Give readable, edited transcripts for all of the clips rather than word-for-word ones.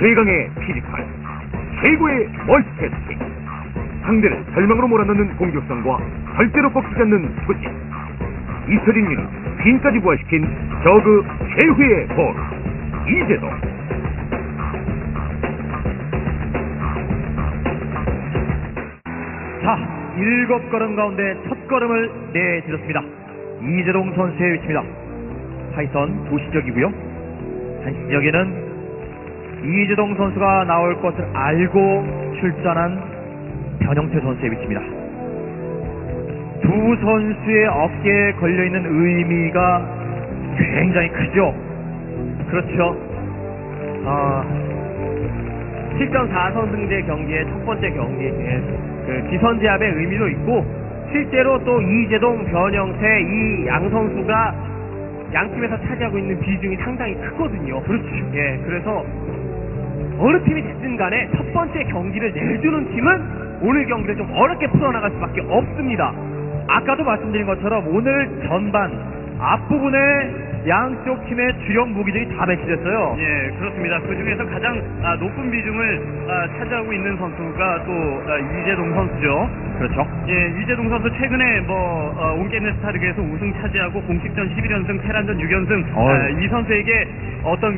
최강의 피지컬, 최고의 멀티태스킹, 상대를 절망으로 몰아넣는 공격성과 절대로 꺾이지 않는 투진, 잊혀진 유닛 빈까지 부활시킨 저그 최후의 볼 이재동. 자, 7걸음 가운데 첫 걸음을 내딛었습니다. 이재동 선수의 위치입니다. 파이선 도시적이고요. 한시적에는 이재동 선수가 나올 것을 알고 출전한 변형태 선수의 위치입니다. 두 선수의 어깨에 걸려있는 의미가 굉장히 크죠. 그렇죠. 7.4선승제 경기의 첫 번째 경기에 그 기선제압의 의미도 있고, 실제로 또 이재동, 변형태 이 양 선수가 양 팀에서 차지하고 있는 비중이 상당히 크거든요. 그렇죠. 예, 그래서 어느 팀이 됐든 간에 첫 번째 경기를 내주는 팀은 오늘 경기를 좀 어렵게 풀어나갈 수밖에 없습니다. 아까도 말씀드린 것처럼 오늘 전반 앞부분에 양쪽 팀의 주력 무기들이 다 배치됐어요. 예, 그렇습니다. 그 중에서 가장 높은 비중을 차지하고 있는 선수가 또 이재동 선수죠. 그렇죠. 예, 이재동 선수 최근에 온게임 스타리그에서 우승 차지하고 공식전 11연승, 테란전 6연승. 이 선수에게 어떤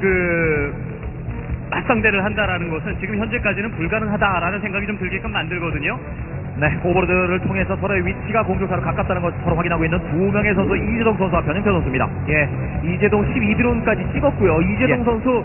맞상대를 한다라는 것은 지금 현재까지는 불가능하다라는 생각이 좀 들게끔 만들거든요. 네, 오버로드를 통해서 서로의 위치가 공격사로 가깝다는 것을 서로 확인하고 있는 두 명의 선수, 이재동 선수와 변형태 선수입니다. 예, 이재동 12드론까지 찍었고요. 이재동 선수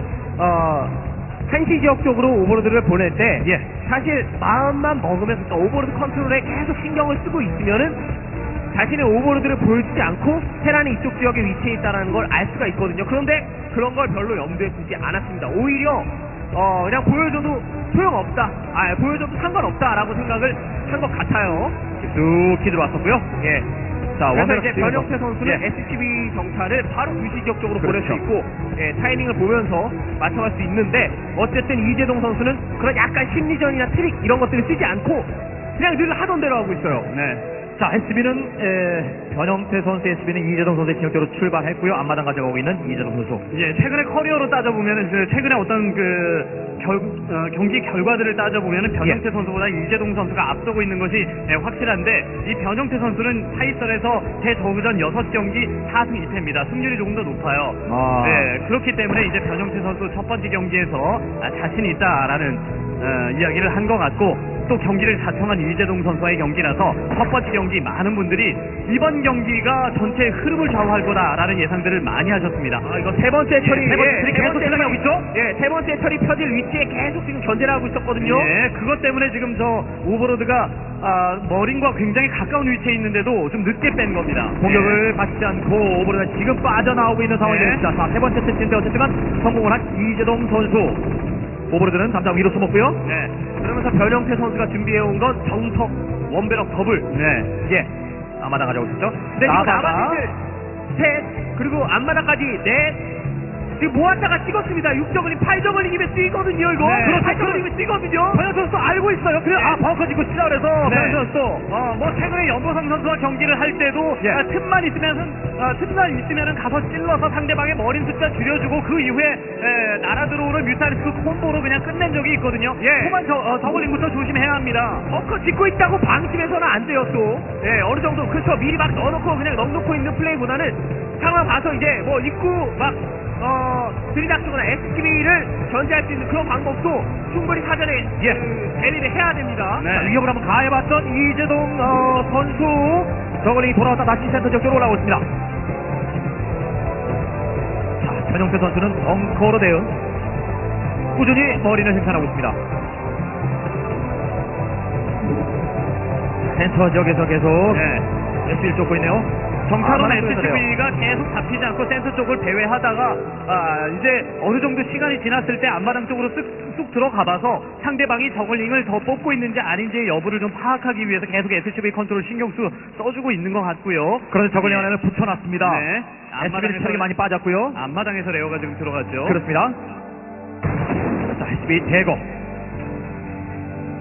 한시 지역 쪽으로 오버로드를 보낼 때 사실 마음만 먹으면서 또 오버로드 컨트롤에 계속 신경을 쓰고 있으면은 자신의 오버로드를 보여주지 않고 테란이 이쪽 지역에 위치해 있다는 걸 알 수가 있거든요. 그런데 그런 걸 별로 염두에 두지 않았습니다. 오히려 그냥 보여줘도 소용없다, 보여줘도 상관없다라고 생각을 한 것 같아요. 쑥히 들어왔었고요. 예. 자, 그래서 이제 원더스 변형태 선수는 SCB 정찰을 바로 유시 지역 쪽으로 보낼 수 있고, 타이밍을 보면서 맞춰갈 수 있는데, 어쨌든 이재동 선수는 그런 약간 심리전이나 트릭 이런 것들을 쓰지 않고 그냥 늘 하던 대로 하고 있어요. 네. 자, SB는 변형태 선수의 SB는 이재동 선수의 진영대로 출발했고요. 앞마당 가져가고 있는 이재동 선수. 예, 최근에 커리어로 따져보면은 최근에 어떤 경기 결과들을 따져보면은 변형태 선수보다 이재동 선수가 앞서고 있는 것이 확실한데, 이 변형태 선수는 타이선에서 대저그전 6경기 4승 2패입니다. 승률이 조금 더 높아요. 네, 그렇기 때문에 이제 변형태 선수 첫 번째 경기에서 자신이 있다라는 이야기를 한 것 같고, 또 경기를 자청한 이재동 선수와의 경기라서 첫 번째 경기 많은 분들이 이번 경기가 전체의 흐름을 좌우할 거다라는 예상들을 많이 하셨습니다. 이거 세 번째 처리, 세 번째 처리 계속 생각하고 있죠? 예, 세 번째 처리 펴질 위치에 계속 지금 견제를 하고 있었거든요. 예, 그것 때문에 지금 저 오버로드가 머린과 굉장히 가까운 위치에 있는데도 좀 늦게 뺀 겁니다. 공격을 받지 않고 오버로드가 지금 빠져나오고 있는 상황입니다. 자, 세 번째 세트인데 어쨌든 성공을 한 이재동 선수. 오버로드는 담장 위로 숨었고요. 네. 그러면서 변형태 선수가 준비해온 건 정석 원배럭 더블. 네. 예. 앞마당 가져오고 있었죠. 근데 지금 나마당을 셋, 그리고 앞마당까지 넷. 지금 모았다가 찍었습니다. 6저글링, 8저글링이면 뛰거든요, 이거. 네. 그럼 8저글링이면 뛰거든요. 변형태 선수 알고 있어요. 그래, 벙커 짓고 치라 그래서. 네. 변형태 선수. 최근에 연보성 선수와 경기를 할 때도 틈만 있으면은 가서 찔러서 상대방의 머린 숫자 줄여주고 그 이후에 날아 들어오는 뮤탈리스크 콤보로 그냥 끝낸 적이 있거든요. 후반 저글링부터 조심해야 합니다. 벙커 짓고 있다고 방심해서는 안 돼요, 또. 예, 어느 정도, 그렇죠. 미리 막 넣어놓고 그냥 넉놓고 있는 플레이보다는 상황 봐서 이제 뭐 입구 막 들이닥치거나 SCB를 견제할 수 있는 그런 방법도 충분히 사전에 대비를 해야 됩니다. 자, 위협을 한번 가해봤던 이재동 선수. 저글링이 돌아왔다 다시 센터 지역으로 올라오고 있습니다. 자, 변형태 선수는 벙커로 대응. 꾸준히 머리를 생산하고 있습니다. 센터 지역에서 계속 SB를 쫓고 있네요. 정찰원 SCV가 계속 잡히지 않고 센터 쪽을 배회하다가 이제 어느 정도 시간이 지났을 때 앞마당 쪽으로 쑥 들어가봐서 상대방이 저글링을 더 뽑고 있는지 아닌지의 여부를 좀 파악하기 위해서 계속 SCV 컨트롤 신경 써주고 있는 것 같고요. 그런데 저글링 하나를 붙여놨습니다. 네. SB는 체력이 많이 빠졌고요. 앞마당에서 레어가 지금 들어갔죠. 그렇습니다. 자, SB 대거.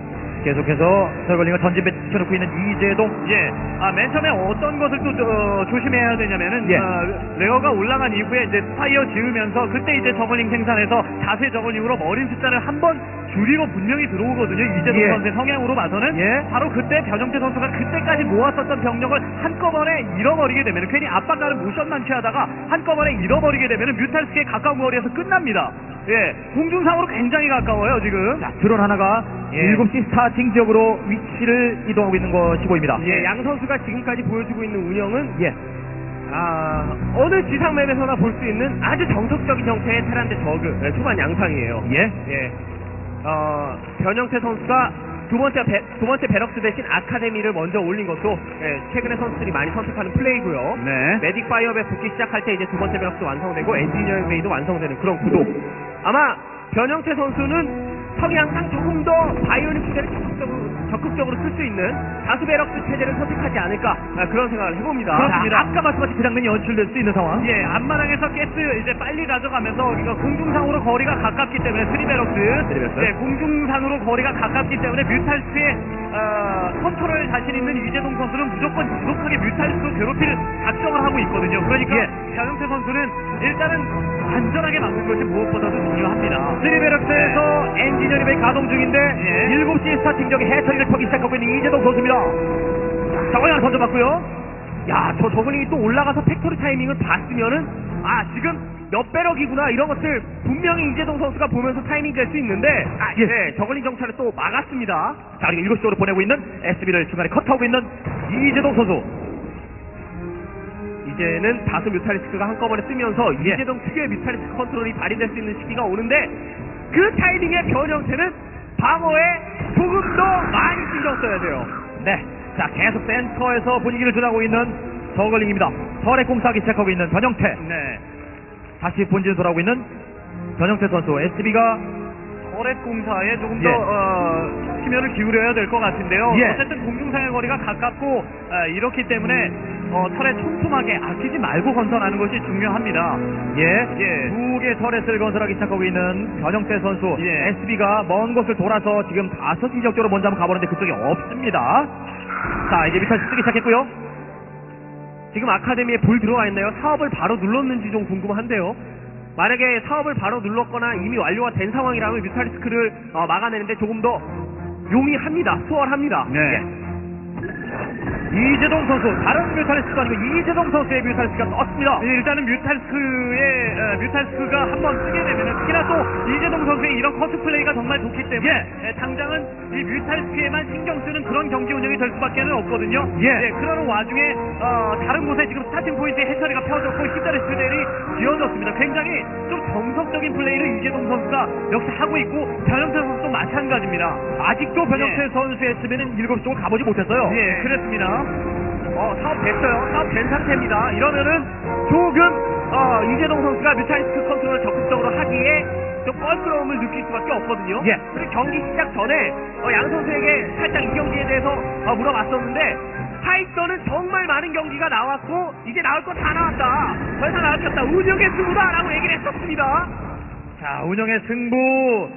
계속해서 저글링을 전진 배치해놓고 있는 이재동. 예, 맨 처음에 어떤 것을 또 조심해야 되냐면은 예. 레어가 올라간 이후에 이제 스파이어 지으면서 그때 이제 저글링 생산해서 자세 저글링으로 머린 숫자를 한 번 줄이고 분명히 들어오거든요. 이재동 예. 선수의 성향으로 봐서는 예. 바로 그때 변형태 선수가 그때까지 모았었던 병력을 한꺼번에 잃어버리게 되면 괜히 압박가는 모션 만취하다가 한꺼번에 잃어버리게 되면 뮤탈스크에 가까운 거리에서 끝납니다. 예, 공중상으로 굉장히 가까워요 지금. 자, 드론 하나가 예. 7시 스타팅 지역으로 위치를 이동하고 있는 것이 보입니다. 예, 양 선수가 지금까지 보여주고 있는 운영은 예. 어느 지상맵에서나 볼 수 있는 아주 정석적인 형태의 테란대 저그 초반 양상이에요. 예. 예. 변형태 선수가 두 번째 베럭스 대신 아카데미를 먼저 올린 것도 최근에 선수들이 많이 선택하는 플레이고요. 네. 메딕 파이어배 붙기 시작할 때 이제 두 번째 베럭스 완성되고 엔지니어링 베이도 완성되는 그런 구도. 아마 변형태 선수는 성향상 조금 더 바이오닉 체제를 적극적으로 쓸 수 있는 다수 베럭스 체제를 선택하지 않을까 그런 생각을 해봅니다. 그렇습니다. 아까 말씀하신 그 장면이 연출될 수 있는 상황. 예, 앞마당에서 가스 이제 빨리 가져가면서 이거 공중상으로 거리가 가깝기 때문에 트리베럭스. 예, 공중상으로 거리가 가깝기 때문에 뮤탈스의 컨트롤 자신 있는 이재동 선수는 무조건 지속하게 뮤탈스 괴롭힐 작정을 하고 있거든요. 그러니까 변형태 선수는 일단은 안전하게 막는 것이 무엇보다도 중요합니다. 쓰리베럭스에서 엔지니어링이 가동 중인데 예. 7시 스타팅 지역에 해처리를 펴기 시작하고 있는 이재동 선수입니다. 저걸 하나 던져봤고요. 야, 저 저글링이 또 올라가서 팩토리 타이밍을 봤으면은 지금 몇 배럭이구나 이런 것들 분명히 이재동 선수가 보면서 타이밍 될 수 있는데 예. 저글링 정찰을 또 막았습니다. 자, 그리고 7시 쪽으로 보내고 있는 SB를 중간에 컷하고 있는 이재동 선수. 이제는 다수 뮤탈리스크가 한꺼번에 쓰면서 이재동 특유의 뮤탈리스크 컨트롤이 발휘될 수 있는 시기가 오는데 그 타이밍의 변형태는 방어에 조금 더 많이 신경 써야 돼요. 네. 자, 계속 센터에서 분위기를 전하고 있는 저글링입니다. 터렛 공사하기 시작하고 있는 변형태. 네. 다시 본진으로 돌아오고 있는 변형태 선수. SB가 터렛 공사에 조금 예. 더 심혈을 기울여야 될 것 같은데요. 예. 어쨌든 공중상의 거리가 가깝고 이렇기 때문에 터렛 촘촘하게 아끼지 말고 건설하는 것이 중요합니다. 예. 예. 두 개의 터렛을 건설하기 시작하고 있는 변형태 선수. 예. SB가 먼 곳을 돌아서 지금 5시 지역적으로 먼저 한번 가보는데 그쪽이 없습니다. 자, 이제 미탈 쓰기 시작했고요. 지금 아카데미에 불 들어와 있나요? 사업을 바로 눌렀는지 좀 궁금한데요. 만약에 사업을 바로 눌렀거나 이미 완료가 된 상황이라면 뮤탈리스크를 막아내는데 조금 더 용이합니다. 수월합니다. 네. 예. 이재동 선수, 다른 뮤탈리스크가 아니고 이재동 선수의 뮤탈리스크가 떴습니다. 일단은 뮤탈스크가 한번 쓰게 되면 특히나 또 이재동 선수의 이런 커트 플레이가 정말 좋기 때문에 당장은 이 뮤탈스크에만 신경 쓰는 그런 경기 운영이 될 수밖에 없거든요. 예. 그러는 와중에 다른 곳에 지금 스타팅 포인트에 해처리가 펴졌고 히드레 스텔이 지어졌습니다. 굉장히 좀 정석적인 플레이를 이재동 선수가 역시 하고 있고 변형태 선수도 마찬가지입니다. 아직도 변형태 선수의 수비는 7시 쪽을 가보지 못했어요. 예, 그렇습니다. 사업 됐어요. 사업 된 상태입니다. 이러면은 조금 이재동 선수가 뮤탈리스크 컨트롤을 적극적으로 하기에 좀 껄끄러움을 느낄 수밖에 없거든요. 예. 그리고 경기 시작 전에 양 선수에게 살짝 이 경기에 대해서 물어봤었는데 파이터는 정말 많은 경기가 나왔고 이제 나올 거 다 나왔다. 더 이상 나올 게 없다. 운영의 승부다라고 얘기를 했었습니다. 자, 운영의 승부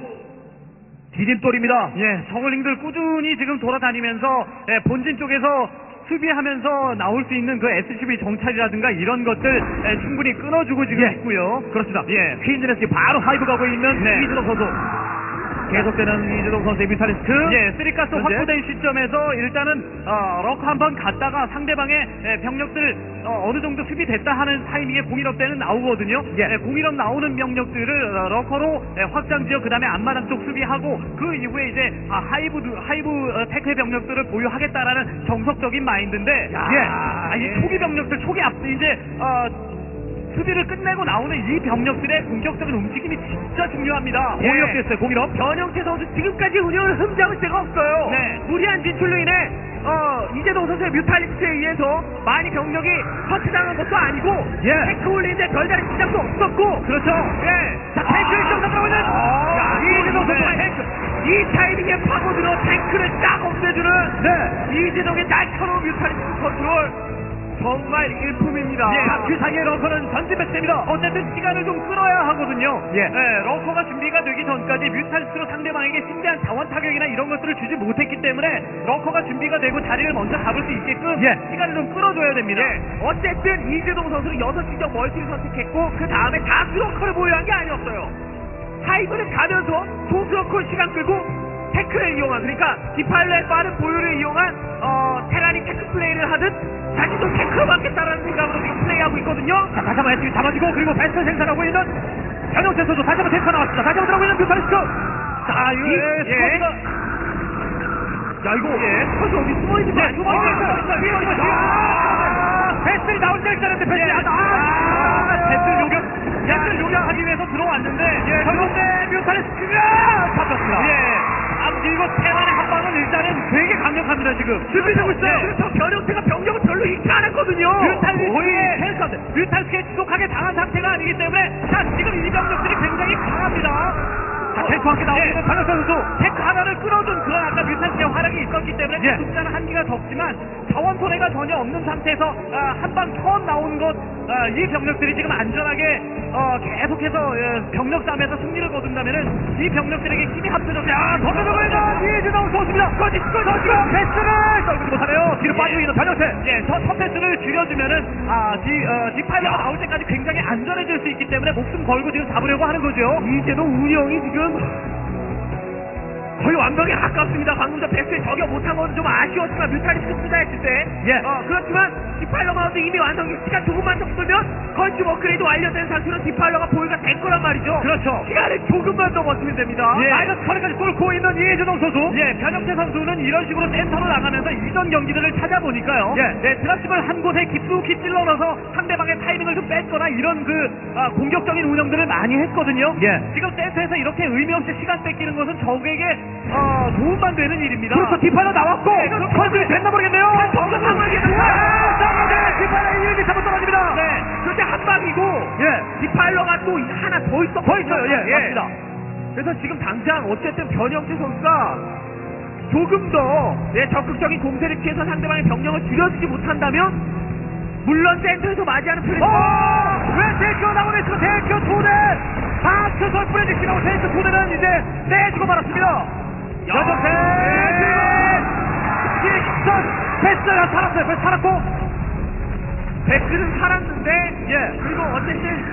디딤돌입니다. 예, 저글링들 꾸준히 지금 돌아다니면서 본진 쪽에서 수비하면서 나올 수 있는 그 SCV 정찰이라든가 이런 것들 충분히 끊어주고 지금 있고요. 그렇습니다. 예. 퀸즈네스키 바로 하이브 가고 있는 이재동 선수. 계속되는 이재동 선수의 뮤탈리스크. 예, 쓰리가스 현재? 확보된 시점에서 일단은 럭 한번 갔다가 상대방의 병력들 어느 정도 수비됐다 하는 타이밍에 공일업 때는 나오거든요. 공일업 나오는 병력들을 러커로 확장 지역 그다음에 앞마당 쪽 수비하고 그 이후에 이제 하이브 태클 병력들을 보유하겠다라는 정석적인 마인드인데 이 초기 병력들 초기 앞 이제 수비를 끝내고 나오는 이 병력들의 공격적인 움직임이 진짜 중요합니다. 공일업 됐어요. 공일업. 변형태 선수 지금까지 운영을 흠잡을 데가 없어요. 네. 무리한 진출로 인해 이재동 선수의 뮤탈리스트에 의해서 많이 병력이 터치당한 것도 아니고 탱크 올리는데 별다른 시작도 없었고 그렇죠. 자, 탱크를 좀 들어오는 이재동 선수의 탱크 이 타이밍에 파고들어 탱크를 딱 없애주는 이재동의 날카로운 뮤탈리스트 컨트롤 정말 일품입니다. 예, 그 사이에 러커는 전진 배치됩니다. 어쨌든 시간을 좀 끌어야 하거든요. 예. 러커가 준비가 되기 전까지 뮤탈스로 상대방에게 심대한 자원 타격이나 이런 것들을 주지 못했기 때문에 러커가 준비가 되고 자리를 먼저 잡을 수 있게끔 예. 시간을 좀 끌어줘야 됩니다. 어쨌든 이재동 선수는 6시적 멀티를 선택했고 그 다음에 다크러커를 보유한 게 아니었어요. 하이브를 가면서 소스러커 시간 끌고 태클을 이용한, 그러니까 디팔러의 빠른 보유를 이용한 테란이 태클 플레이를 하듯 자신도 태클을 받겠다라는 생각으로 지금 플레이하고 있거든요. 자, 다시 한번 SB 잡아주고 그리고 베스트 생산하고 있는 변형태 선수 다시 한번 테스트가 나왔습니다. 다시 한번 들어가고 있는 뮤탈리스크. 자, 이거 스쿼드가 야 이거 스쿼드 어디 숨어있는 거 아니고 베스트를 나올 때 기다렸는데 베스트 배틀 요격하기 위해서 들어왔는데 결국에 뮤탈리스크가 잡혔습니다. 이거 테란의 한 방은 일단은 되게 강력합니다 지금. 준비되고 있어요. 그래서 변형태가 병력을 별로 잃지 않았거든요. 뮤탈리스크에 지속하게 당한 상태가 아니기 때문에 자 지금 이 병력들이 굉장히 강합니다. 자, 탱크와 함께 나오고 있는 변형태 선수. 탱크 하나를 끌어준 그런 아까 뮤탈스의 활약이 있었기 때문에 예. 숫자는 한기가 적지만 자원 손해가 전혀 없는 상태에서 한 방 처음 나온 것 이 병력들이 지금 안전하게 계속해서 병력 싸움에서 승리를 거둔다면은 이 병력들에게 힘이 합쳐져서 더블로 있는 이재동 선수입니다. 거짓말 패스를 떨지 못하네요. 뒤로 빠지고 있는 변형태. 첫 패스를 줄여주면은 디파일러가 나올 때까지 굉장히 안전해질 수 있기 때문에 목숨 걸고 지금 잡으려고 하는 거죠. 이재동 운영이 지금 거의 완벽에 가깝습니다. 방금 전 베스트에 저격 못한 건 좀 아쉬웠지만 뮤탈리스크 투자했을 때 그렇지만 디팔러 마운드 이미 완성이 시간 조금만 더 끌면 건축 업그레이드 완료된 상태로 디팔러가 보유가 될 거란 말이죠. 그렇죠. 시간을 조금만 더 버티면 됩니다. 마이너스 커리까지 뚫고 있는 이재동 선수. 변형태 선수는 이런 식으로 센터로 나가면서 이전 경기들을 찾아보니까요. 드랍십을 한 곳에 깊숙이 찔러 넣어서 상대방의 타이밍을 좀 뺐거나 이런 공격적인 운영들을 많이 했거든요. 지금 센터에서 이렇게 의미 없이 시간 뺏기는 것은 적에게 도움만 되는 일입니다. 그렇죠. 디파일러 나왔고 컨트롤이 됐나 모르겠네요. 디파일러 1기 잡아 떨어집니다. 그런데 한 방이고 디팔러가 또 하나 더 있었거든요. 더 있어요. 맞습니다. 그래서 지금 당장 어쨌든 변형태 선수가 조금 더 적극적인 공세를 피해서 상대방의 병력을 줄여주지 못한다면 물론 센터에서 맞이하는 플레이 왜 대표 나오네. 대표 2대 박효선 프레딕시 나온 대표 2대는 이제 내주고 말았습니다. 변형태 패스가 살았어요. 패스 살았고 베스는 살았는데 그리고 어쨌든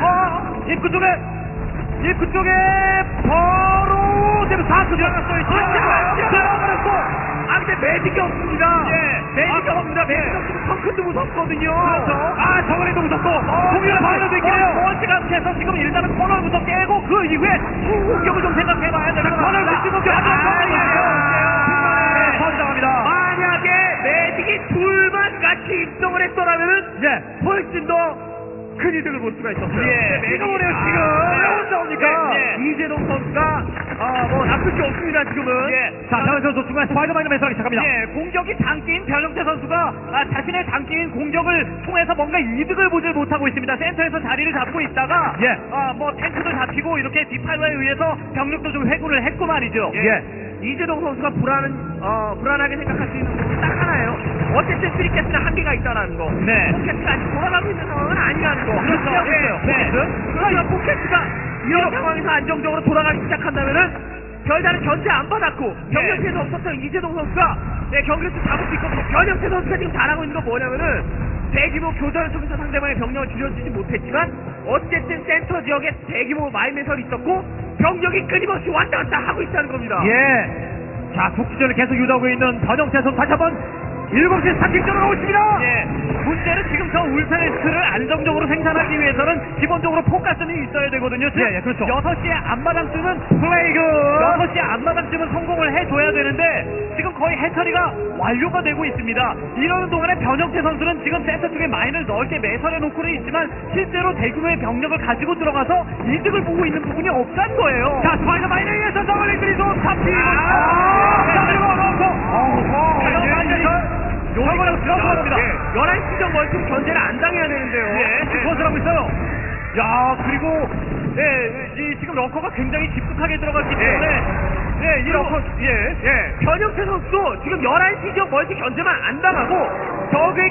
입구 쪽에 바로 지금 4수 들어갔어요. 들어갔고 근데 매직이 없습니다. 매직이 없습니다. 매직이 없으면 덩크도 무섭거든요. 그렇죠. 저거리도 무섭고 공격을 받아도 있기래요. 멀티가 해서 지금 일단은 코너부터 깨고 그 이후에 후공격을 좀 생각해봐야 됩니다. 코너를 붙지 못해 선정합니다. 만약에 매직이 둘만 같이 입성을 했더라면은 훨씬 더 큰 이득을 볼 수가 있었어요. 지금 오네요. 지금 왜 혼자 옵니까? 이재동 선수가 뭐 나쁠 게 없습니다. 지금은. 자, 변형태 선수 중간에 스파이더맨을 매설하기 시작합니다. 공격이 장기인 변형태 선수가 자신의 장기인 공격을 통해서 뭔가 이득을 보질 못하고 있습니다. 센터에서 자리를 잡고 있다가 뭐 탱크도 잡히고 이렇게 디파일러에 의해서 병력도 좀 회군을 했고 말이죠. 이재동 선수가 불안하게 생각할 수 있는 부분이 딱 하나예요. 어쨌든 3캐스는 한계가 있다라는 거. 4캐스가 아직 돌아가고 있는 상황은 아니라는 거. 그렇죠. 그러니까 4캐스가 이런 상황에서 안정적으로 돌아가기 시작한다면은 별다른 견제 안 받았고 병력체도 없었던 이재동 선수가 경기를 좀 잡을 수 있거든요. 변형태 선수가 지금 잘하고 있는 건 뭐냐면은 대규모 교전을 통해서 상대방의 병력을 줄여주지 못했지만 어쨌든 센터 지역에 대규모 마인매설이 있었고 병력이 끊임없이 왔다 갔다 하고 있다는 겁니다. 자, 독주전을 계속 유도하고 있는 변형태 선수 다시 한번 7시 스타팅전으로 오고 있습니다. 문제는 지금 저 울트라리스크를 안정적으로 생산하기 위해서는 기본적으로 포가스는 있어야 되거든요. 그렇죠. 6시에 앞마당쯤은 플레이그 6시에 앞마당쯤은 성공을 해줘야 되는데 지금 거의 해처리가 완료가 되고 있습니다. 이러는 동안에 변형태 선수는 지금 센터 쪽에 마인을 넓게 매설해 놓고는 있지만 실제로 대규모의 병력을 가지고 들어가서 이득을 보고 있는 부분이 없다는 거예요. 자, 스파이더 마인에 의해서 더블 그리고 잡히고 저거라고 들어갑니다. 11시전 멀티 견제를 안 당해야 되는데요. 그것을 하고 있어요. 그리고 지금 러커가 굉장히 깊숙하게 들어갔기 때문에 이 러커 변형태 선수도 지금 11시 지역 멀티 견제만 안 당하고 적에게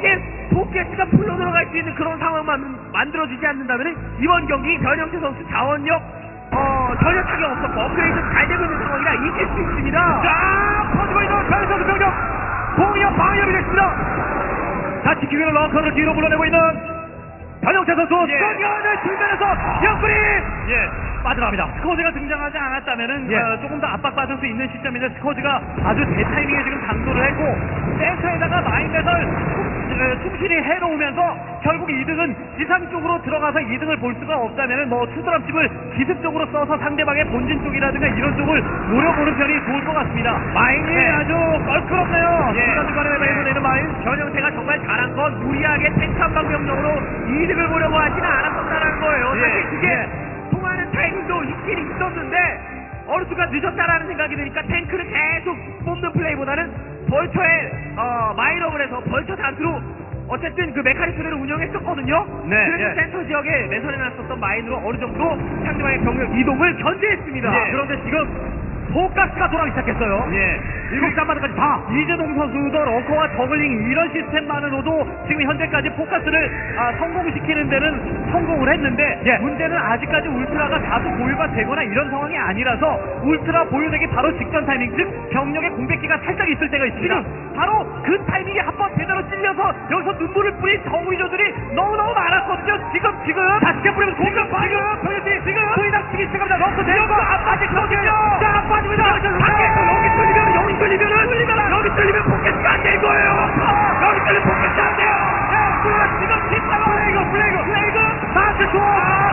포켓스가 풀로 들어갈 수 있는 그런 상황만 만들어지지 않는다면 이번 경기 변형태 선수 자원력 전혀 타격 없었고 업그레이드 잘 되고 있는 상황이라 이길 수 있습니다. 자, 퍼지고 있는 변형태 선수 병력 공이어 방위협이 됐습니다. 자, 지키기 위해 런커를 뒤로 물러내고 있는 변형태 선수 전면을 출면해서 옆구리 빠져나갑니다. 스커지가 등장하지 않았다면은 예. 조금 더 압박받을 수 있는 시점인데 스커지가 아주 대타이밍에 지금 강조를 했고 센터에다가 마인맷을 충실히 해놓으면서 결국 2등은 지상 쪽으로 들어가서 2등을 볼 수가 없다면은 뭐 투드랍집을 기습적으로 써서 상대방의 본진 쪽이라든가 이런 쪽을 노려보는 편이 좋을 것 같습니다. 마인이 아주 껄끄럽네요. 예. 중간중간에 내는 마인. 변형태가 정말 잘한 건 무리하게 탱크 한 방병력으로 이득을 보려고 하지는 않았었다는 거예요. 예. 사실 그게 통하는 타이밍도 있긴 있었는데 어느 순간 늦었다라는 생각이 드니까 탱크를 계속 뽑는 플레이보다는 벌처에 마인업을 해서 벌처 단수로 어쨌든 그 메카니즘을 운영했었거든요. 네, 그래서 예. 센터 지역에 내선해놨었던 마인으로 어느 정도 상대방의 병력 이동을 견제했습니다. 예. 그런데 지금 포가스가 돌아오기 시작했어요. 예. 7시 다. 이재동 선수도 러커와 저글링 이런 시스템만으로도 지금 현재까지 포커스를 성공시키는 데는 성공을 했는데 예. 문제는 아직까지 울트라가 다수 보유가 되거나 이런 상황이 아니라서 울트라 보유되기 바로 직전 타이밍 즉 병력의 공백기가 살짝 있을 때가 있습니다. 바로 그 타이밍에 한번 제대로 찔려서 여기서 눈물을 뿌린 정의조들이 너무너무 많았거든요. 지금 다 지켜 뿌리면 공격 병력들이 지금 소위닥치기 시작합니다. 러커 내려서 안 빠지거든요. 자, 안 빠집니다. 밖에서 여기 뚫리면 포켓이 안 될 거예요. 여기 뚫리면 포켓이 안 돼요. 지금 뒷방어 플레이그 다시 좋아.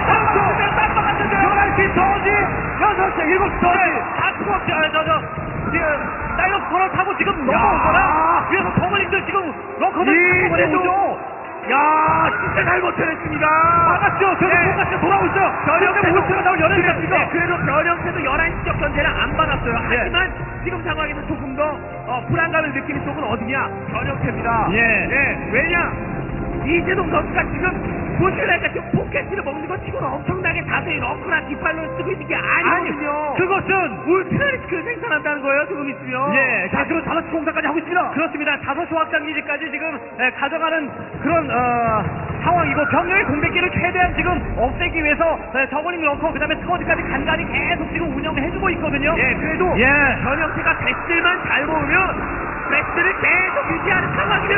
11시 더지 6시 7시 더지 다 투어 사이럽 코너 타고 지금 넘어오거나 위에서 더블링들 지금 러커들 타고 오죠. 야, 진짜 잘 버텨냈습니다. 막았죠. 저는 네. 포커스 돌아오죠. 변형태도 울트라 나올 연예인 같습니다. 네, 그래도 변형태도 11시 적 견제는 안 받았어요. 예. 하지만 지금 상황에서 조금 더 불안감을 느끼는 쪽은 어디냐? 변형태입니다. 예. 네, 왜냐? 이재동 선수가 지금 보실래니까 지금 포켓을 먹는 것 치고는 엄청나게 자세히 러커랑 뒷발로 쓰고 있는 게 아니거든요. 그것은 울트라리스크를 생산한다는 거예요, 조금 있으면. 예, 자, 그럼 5시 공사까지 하고 있습니다. 그렇습니다. 5시 확장기지까지 지금 가져가는 그런 상황이고 병력의 공백기를 최대한 지금 없애기 위해서 저글링 러커 그다음에 스쿼드까지 간간히 계속 지금 운영을 해주고 있거든요. 예, 그래도 예. 변형태가 백들만 잘 모으면 백들을 계속 유지하는 상황이면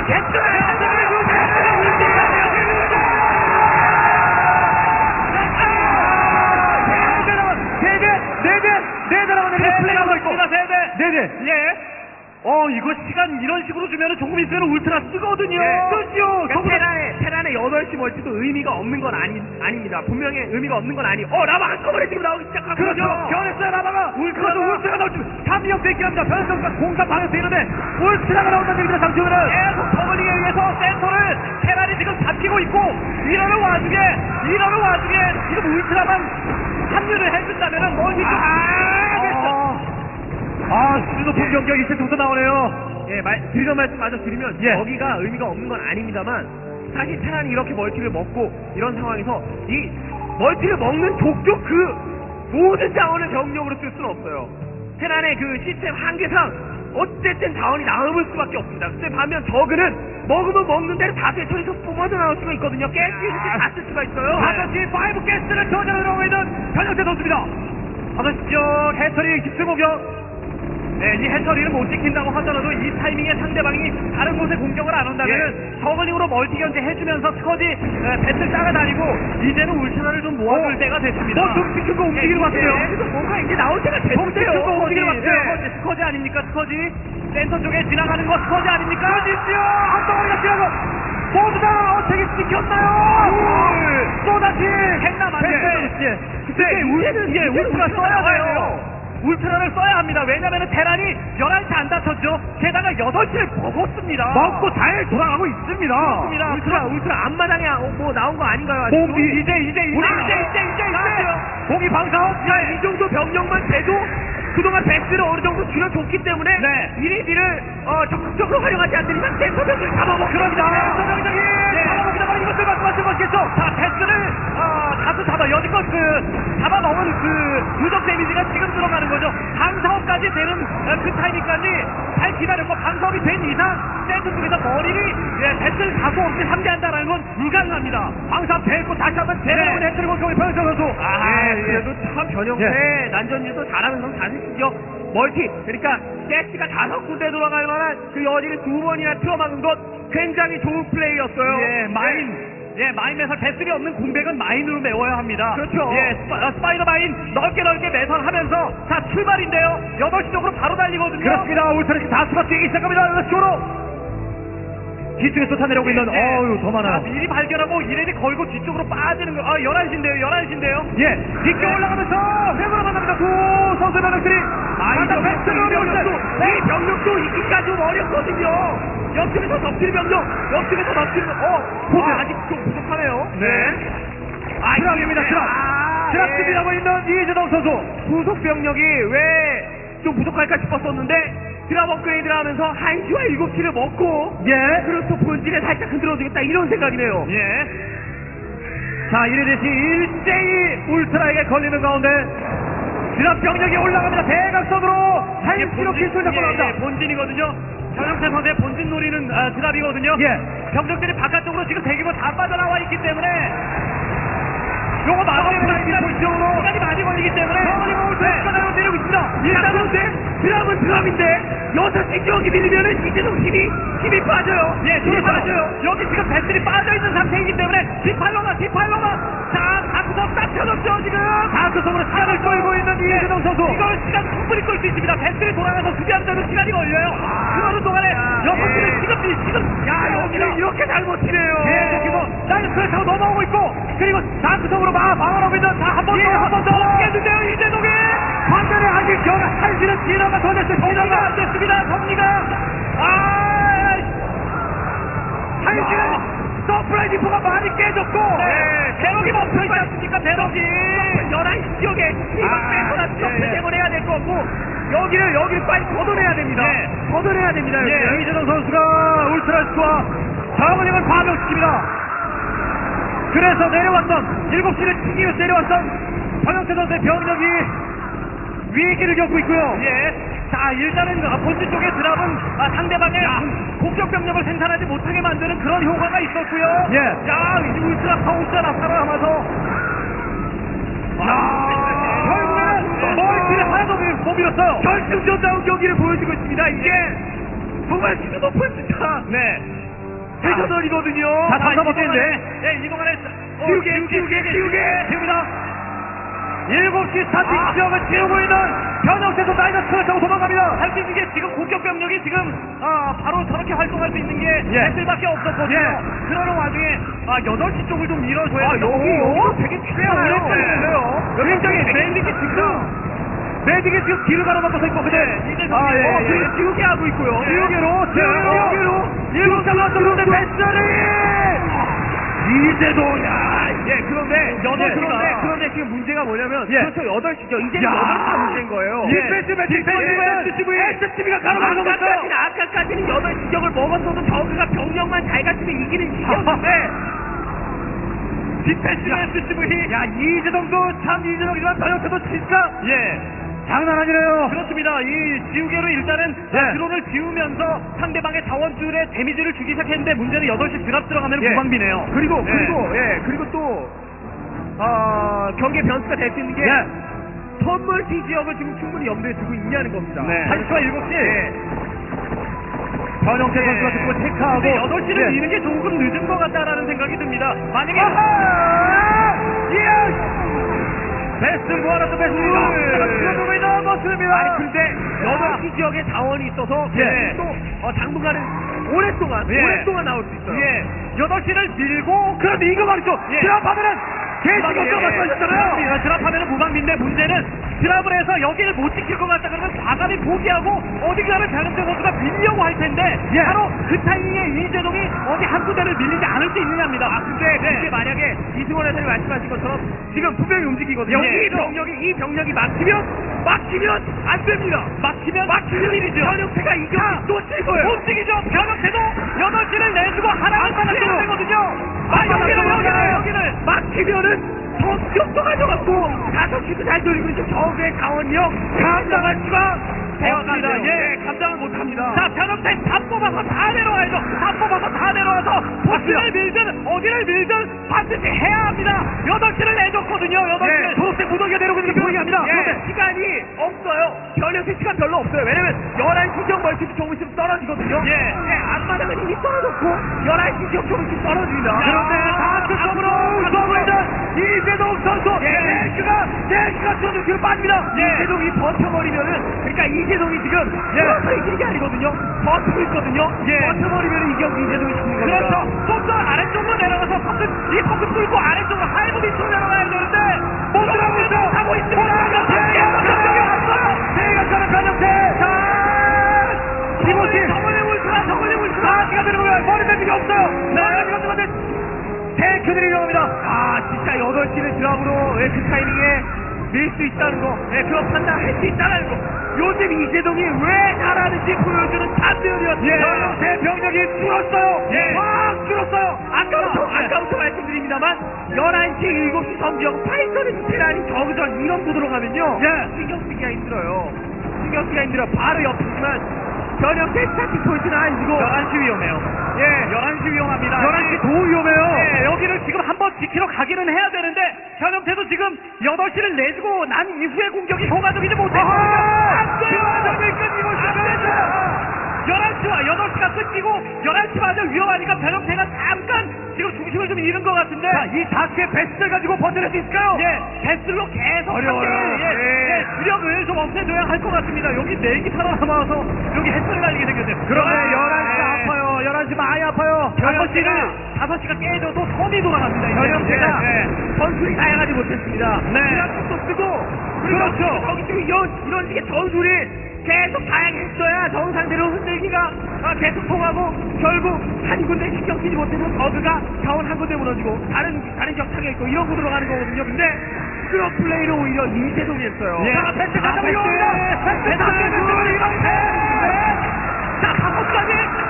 네 대라고 내리고 플레이하고 있고. 네네. 예. 이거 시간 이런 식으로 주면은 조금 있으면 울트라 쓰거든요. 그렇죠. 테란의 8시 멀티도 의미가 없는 건 아닙니다. 분명히 의미가 없는 건 라바 한꺼번에 지금 나오기 시작하거든요. 그렇죠. 변했어요, 라바가. 울트라가 나올 줄. 3력 대기합니다. 변성과 공사 방에서 이런데 울트라가 나온다는 얘기입니다, 장치훈은. 계속 저글링에 의해서 센터를 테란이 지금 잡히고 있고 이러는 와중에 지금 울트라만 합류를 해준다면은 수도품 경기가 이제부터 나오네요. 예, 드리던 말씀 마저 드리면 예. 여기가 의미가 없는 건 아닙니다만 사실 테란이 이렇게 멀티를 먹고 이런 상황에서 이 멀티를 먹는 족족 그 모든 자원을 병력으로 쓸 수는 없어요. 테란의 그 시스템 한계상 어쨌든 자원이 남을 수밖에 없습니다. 근데 반면 저그는 먹으면 먹는 대로 다수의 처리에서 뿜어져 나올 수가 있거든요. 가스 다 쓸 수가 있어요. 5시 5 가스를 저장을 하고 있는 변형태 선수입니다. 5시 쪽 해처리 깁스공격. 네, 이 해처리를 못 지킨다고 하더라도 이 타이밍에 상대방이 다른 곳에 공격을 안 온다면 저글링으로 멀티 견제 해주면서 스쿼지 배틀 따라다니고 이제는 울트라를 좀 모아줄 때가 됐습니다. 좀 거 움직이는 것 같아요. 그래서 뭔가 이제 나올 때가 됐어요. 움직이는 것 같아요. 스쿼지 아닙니까? 스쿼지 센터 쪽에 지나가는 거 스쿼지 아닙니까? 있지요. 한 덩어리가 지나고 모두 다 어떻게 지켰나요? 또다시 했나 맞네. 그때 울트라 써야 돼요. 울트라를 써야 합니다. 왜냐면은 테란이 11시 안 다쳤죠. 게다가 8시를 먹었습니다. 먹고 잘 돌아가고 있습니다. 울트라 앞마당에 뭐 나온 거 아닌가요? 아직도? 공이 이제 공이 방사업. 이 정도 병력만 돼도 그동안 백스를 어느 정도 줄여줬기 때문에 네. 이리디를 적극적으로 활용하지 않는 이상 센터 병을 잡아먹습니다. 병력이 잡아먹기다만 이것들 말씀하신 것겠죠. 자, 패스를 다수 여지껏 잡아먹은 그 누적 데미지가 지금 들어가는 거죠. 방사업까지 되는 그 타이밍까지 잘 기다렸고 방송이 된 이상 센터 쪽에서 머리를 배틀 각오 없이 상대한다라는 건 불가능합니다. 방상 뱉고 다시 한번 대단한 해트를 공격을 변혁태 선수. 그래도 참 변형태 난전일도 잘하는 선수 아니시죠? 멀티, 그러니까 세트가 5군데 돌아갈 만한 그 여지를 2번이나 틀어막은 것 굉장히 좋은 플레이였어요. 마인 매설 배슬이 없는 공백은 마인으로 메워야 합니다. 그렇죠. 스파이더 마인 넓게 매설하면서 자 출발인데요. 8시 쪽으로 바로 달리거든요. 그렇습니다. 울트라스 다수가 뛰기 시작합니다. 쪽으로 뒤쪽에 쏟아내려오고 있는 더 많아요. 미리 발견하고 이레디 걸고 뒤쪽으로 빠지는 거. 11시인데요. 예, 뒤쪽 올라가면서 회고로 만납니다. 두 선수 병력들이 이 병력도 이기기가 좀 어렵거든요. 옆집에서 덮치는 병력, 옆집에서 덮치는 아직 좀 부족하네요. 드랍입니다. 드랍 준비하고 있는 이재동 선수. 후속 병력이 왜 좀 부족할까 싶었었는데 드랍 업그레이드를 하면서 1시와 7시를 먹고 그리고 또 본질에 살짝 흔들어주겠다 이런 생각이네요. 자, 이래듯이 일제히 울트라에게 걸리는 가운데 드랍 병력이 올라갑니다. 대각선으로 1km 킬을 잡고 나옵니다. 본진이거든요. 변형태 선수의 본진 노리는 드랍이거든요. 병력들이 바깥쪽으로 지금 대기고 다 빠져나와 있기 때문에 요거 막아내는 시간이 많이 걸리기 때문에 울트라가 내리고 있습니다. 일단은 드랍은 드랍인데 6시 지역이 밀리면은 이재동 힘이 빠져요. 힘이 빠져요. 여기 지금 배틀이 빠져있는 상태이기 때문에 디팔로가 자, 다크섬 딱 펴졌죠 지금. 다크섬으로 시간을 끌고 있는 이재동 선수. 이걸 시간 충분히 끌 수 있습니다. 배틀이 돌아가서 수비하는 시간이 걸려요. 그러는 동안에 6시는 지금 여기를 이렇게 잘 버티네요. 계속해서 나이스 프레스가 넘어오고 있고 그리고 다크섬으로 막아놓고 있는 한 번 더 깨는데요 이재동이. 반면에 아직 한시는 디너가 더 됐어요. 정리가 안 됐습니다. 한시는 서프라이즈포가 많이 깨졌고 대럭이 멈춰있지 않습니까? 대럭이 11시 지역에 이걸 빼고나 내보내야 될 것 같고 여기를 빨리 걷어내야 됩니다. 걷어내야 됩니다. 이재동 선수가 울트라스와 자원력을 파병시킵니다. 그래서 내려왔던 7시를 튕기면서 내려왔던 변형태 선수의 병력이 위기를 겪고 있고요. 자, 일단은 본진 쪽의 드랍은 상대방의 공격 병력을 생산하지 못하게 만드는 그런 효과가 있었고요. 자, 울트라 파우스가 살아남아서 결국에는 멀티를 하나도 못 밀었어요. 결승전다운 경기를 보여주고 있습니다. 이게 정말 지금 높은 숫자 대전원이거든요. 자, 다시 한번 뛰는데 이동안에 지우개입니다. 7시 스타팅 지역을 지우고 있는 변형태도 다이너스를 타고 도망갑니다. 사실 이게 지금 공격 병력이 지금 바로 저렇게 활동할 수 있는 게 배틀밖에 없었거든요. 그러는 와중에 8시 쪽을 좀 밀어줘야 여기요? 되게 어려워요. 굉장히 매직이 지금 뒤를 가로막고 서 있고 이제 지우개 하고 있고요. 지우개로 7시 들어오는데 배터리 이재동이야. 그런데 지금 문제가 뭐냐면 그렇죠 8시죠. 이제 8시가 문제인 거예요. SCB가 가로막고 있어요. 아까까지는 8시 지역을 먹었어도 저그가 병력만 잘 갖추면 이기는 시기였는데 디펜스 SCV 이재동도 참 이재동이지만 변형태도 진짜 장난 아니래요. 그렇습니다. 이 지우개로 일단은 드론을 지우면서 상대방의 자원줄에 데미지를 주기 시작했는데 문제는 8시 드랍 들어가면 무방비네요. 그리고 또 경기의 변수가 될 수 있는 게 선물티 지역을 지금 충분히 염두에 두고 있냐는 겁니다. 8시와 7시 변형태 선수가 듣고 체크하고 8시를 미는 게 조금 늦은 것 같다라는 생각이 듭니다. 만약에 베스트 모아놨던 베스트가 넘었습니다. 아니 근데 8시 지역에 자원이 있어서 또 당분간은 오랫동안 나올 수 있어요. 8시를 밀고 그런데 이거 말이죠. 드랍하면은 개시경도 맞춰졌잖아요. 드랍하면은 무방비인데 문제는 드랍을 해서 여기를 못 지킬 것 같다 그러면 과감히 포기하고 어디가를 변형태 선수가 밀려고 할 텐데 바로 그 타이밍에 이재동이 어디 한 군데를 밀리지 않을 수 있느냐입니다. 근데 그게 만약에 이승원 해설이 말씀하신 것처럼 지금 분명히 움직이거든요. 이 병력이 막히면 안 됩니다. 막히면 일이죠. 변형태가 이 경기 또 칠 거예요. 못 지기죠. 변형태도 8시를 내주고 하나만 받아야 되거든요. 여기를 막히면은 성격도 가져갔고 5시도 잘 돌리고 있죠. 적의 강원력 감당할 수가 되었습니다. 감당을 못합니다. 자, 뽑아서 다 내려와야죠. 다 뽑아서 다 내려와서 포스를 밀든 어디를 밀든 반드시 해야 합니다. 8시를 내줬거든요. 8시. 초록색 무더기가 내려오고 있는 게 보이게 합니다. 그런데 시간이 없어요. 변형태 시간 별로 없어요. 왜냐면 11시 지역 멀티도 조금 있으면 떨어지거든요. 앞마당은 이미 떨어졌고 11시 지역 조금 있으면 떨어집니다. 그런데 다크 쪽으로 우승을 있는 이재동 선수 탱크가 쏘는 뒤로 빠집니다. 이재동이 버텨버리면은 그러니까 이재동이 지금 버텨 이기는 게 아니거든요. 버티고 있거든요. 버텨버리면 이 경기 이재동이 죽는 겁니다. 그렇죠. 좀 더 아래쪽으로 내려가서 이 포크 뚫고 아래쪽으로 하이브 밑으로 내려가야 되는데 못 들어가고 있어. 하고 있습니다. 대각선은 변형태. 김호진 정글링 울트라 시간 되는 거예요. 머리 댄 적이 없어요. 탱크들이 이용합니다. 진짜 8시를 드랍으로 그 타이밍에 밀 수 있다는 거, 그런 판단할 수 있다는 거. 요즘 이재동이 왜 잘하는지 보여주는 찬스였습니다. 변형태 병력이 줄었어요. 확 줄었어요. 아까부터 말씀드립니다만 11시, 7시 성경, 파이터는 테란이 저그전 이런 구도로 가면요. 신경 쓰기가 힘들어요. 바로 옆이지만 변형태 스타팅 포인트는 아니고 11시 위험해요. 11시 위험합니다. 11시 더 위험해요. 여기를 지금 한번 지키러 가기는 해야 되는데 변형태도 지금 8시를 내주고 난 이후의 공격이 효과적이지 못해요. 안 돼요. 끊기고 있습니다. 11시와 8시가 끊기고 11시마저 위험하니까 변형태가 잠깐 지금 중심을 좀 잃은 것 같은데 이 다크의 베스트를 가지고 버텨낼 수 있을까요? 베스트로 계속 어려워요. 주력을 좀 없애줘야 할 것 같습니다. 여기 4기 살아남아서 여기 햇살이 날리게 생겼어요. 그런데 11시 아파요. 11시 많이 아파요. 5시가 깨져도 선이 돌아갑니다. 변형태가 전술이 다양하지 못했습니다. 또 쓰고 그렇죠. 여기 지금 이런 식의 전술이 계속 다양했어야 정상대로 흔들기가 계속 통하고 결국 한 군데 신경 쓰지 못해서 저그가 자원 한 군데 무너지고 다른 지역 타격 있고 이런 구도로 가는 거거든요. 근데 그런 플레이를 오히려 이재동이 했어요. 패스 가져가 자, 5까지.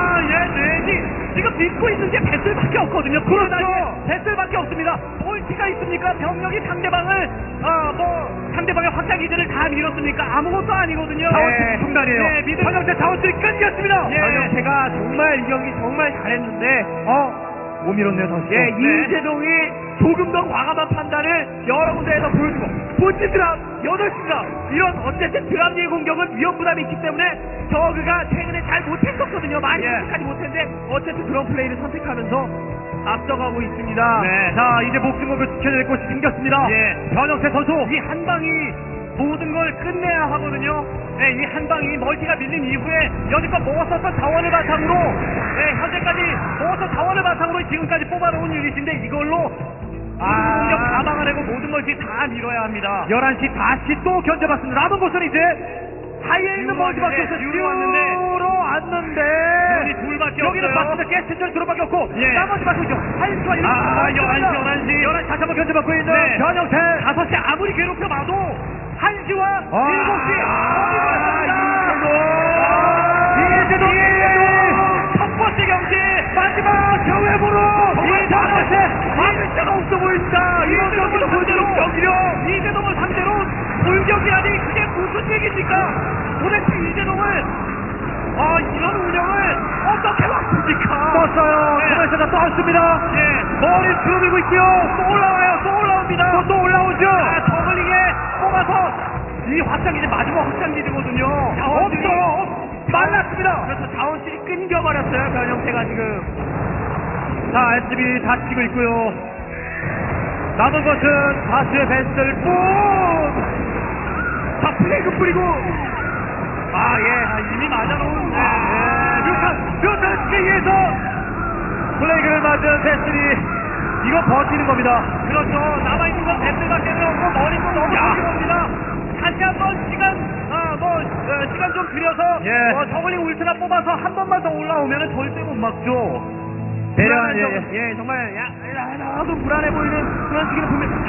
지금 믿고 있는 게 배슬밖에 없거든요. 그렇죠. 배슬밖에 없습니다. 멀티가 있습니까? 병력이 상대방의 확장 기제를 다 밀었습니까? 아무것도 아니거든요. 자원줄이 중단이에요. 변형태 자원줄이 끊겼습니다. 예. 변형태가 정말 이 경기 정말 잘했는데 못 밀었네요 다시. 이재동이 조금 더 과감한 판단을 여러 군데에서 보여주고 본진 드랍 8시가 이런 어쨌든 드랍리의 공격은 위험 부담이 있기 때문에 저그가 최근에 잘 못했었거든요. 많이 선택하지 못했는데 어쨌든 그런 플레이를 선택하면서 앞서가고 있습니다. 자 이제 목숨을 지켜낼 곳이 생겼습니다. 변형태 선수 이 한 방이 모든 걸 끝내야 하거든요. 이 한 방이 멀티가 밀린 이후에 여지껏 모았었던 자원을 바탕으로 현재까지 모았던 자원을 바탕으로 지금까지 뽑아놓은 유닛인데 이걸로 공격 다 막아내고 모든 멀티 다 밀어야 합니다. 11시 다시 또 견뎌봤습니다. 남은 곳은 이제 사이에 있는 멀티밖에 없어요. 듀로 왔는데 왔는데 둘밖에 여기는 없어요. 봤습니다. 가스전 들어밖에 없고 나머지 맞고 있죠. 1시와 11시 11시 다시 한번 견뎌받고 있는 변형태. 5시 아무리 괴롭혀봐도 1시와 7시 이재동 첫 번째 경기 마지막 경회부로 막을 데가 없어 보인다. 이런 경기를 상대로 이재동을 상대로 돌격이라니 그게 무슨 얘기입니까? 도대체 이재동을 이런 운영을 어떻게 막습니까? 떴어요. 코메스가 떴습니다. 머리 들어들고 있고요. 또 올라와요. 또 올라옵니다. 또 올라오죠. 저글링에 뽑아서 이 확장기지 마지막 확장기지거든요. 없어요. 말랐습니다. 그래서 자원실이 끊겨버렸어요. 변형태가 지금. 자, SB 다치고 있고요. 남은 것은 다수의 벤스를 뿐. 자, 플레이그 뿌리고. 이미 맞아놓은. 뮤탄 스키에서 플레이그를 맞은 벤스리. 이거 버티는 겁니다. 그렇죠. 남아있는 건 벤스밖에 없고 머리도 너무 힘듭니다. 다시 한번 시간 좀 들여서 저글링 울트라 뽑아서 한 번만 더 올라오면 절대 못 막죠. 정말 나도 불안해 보이는 그런 식으로 보면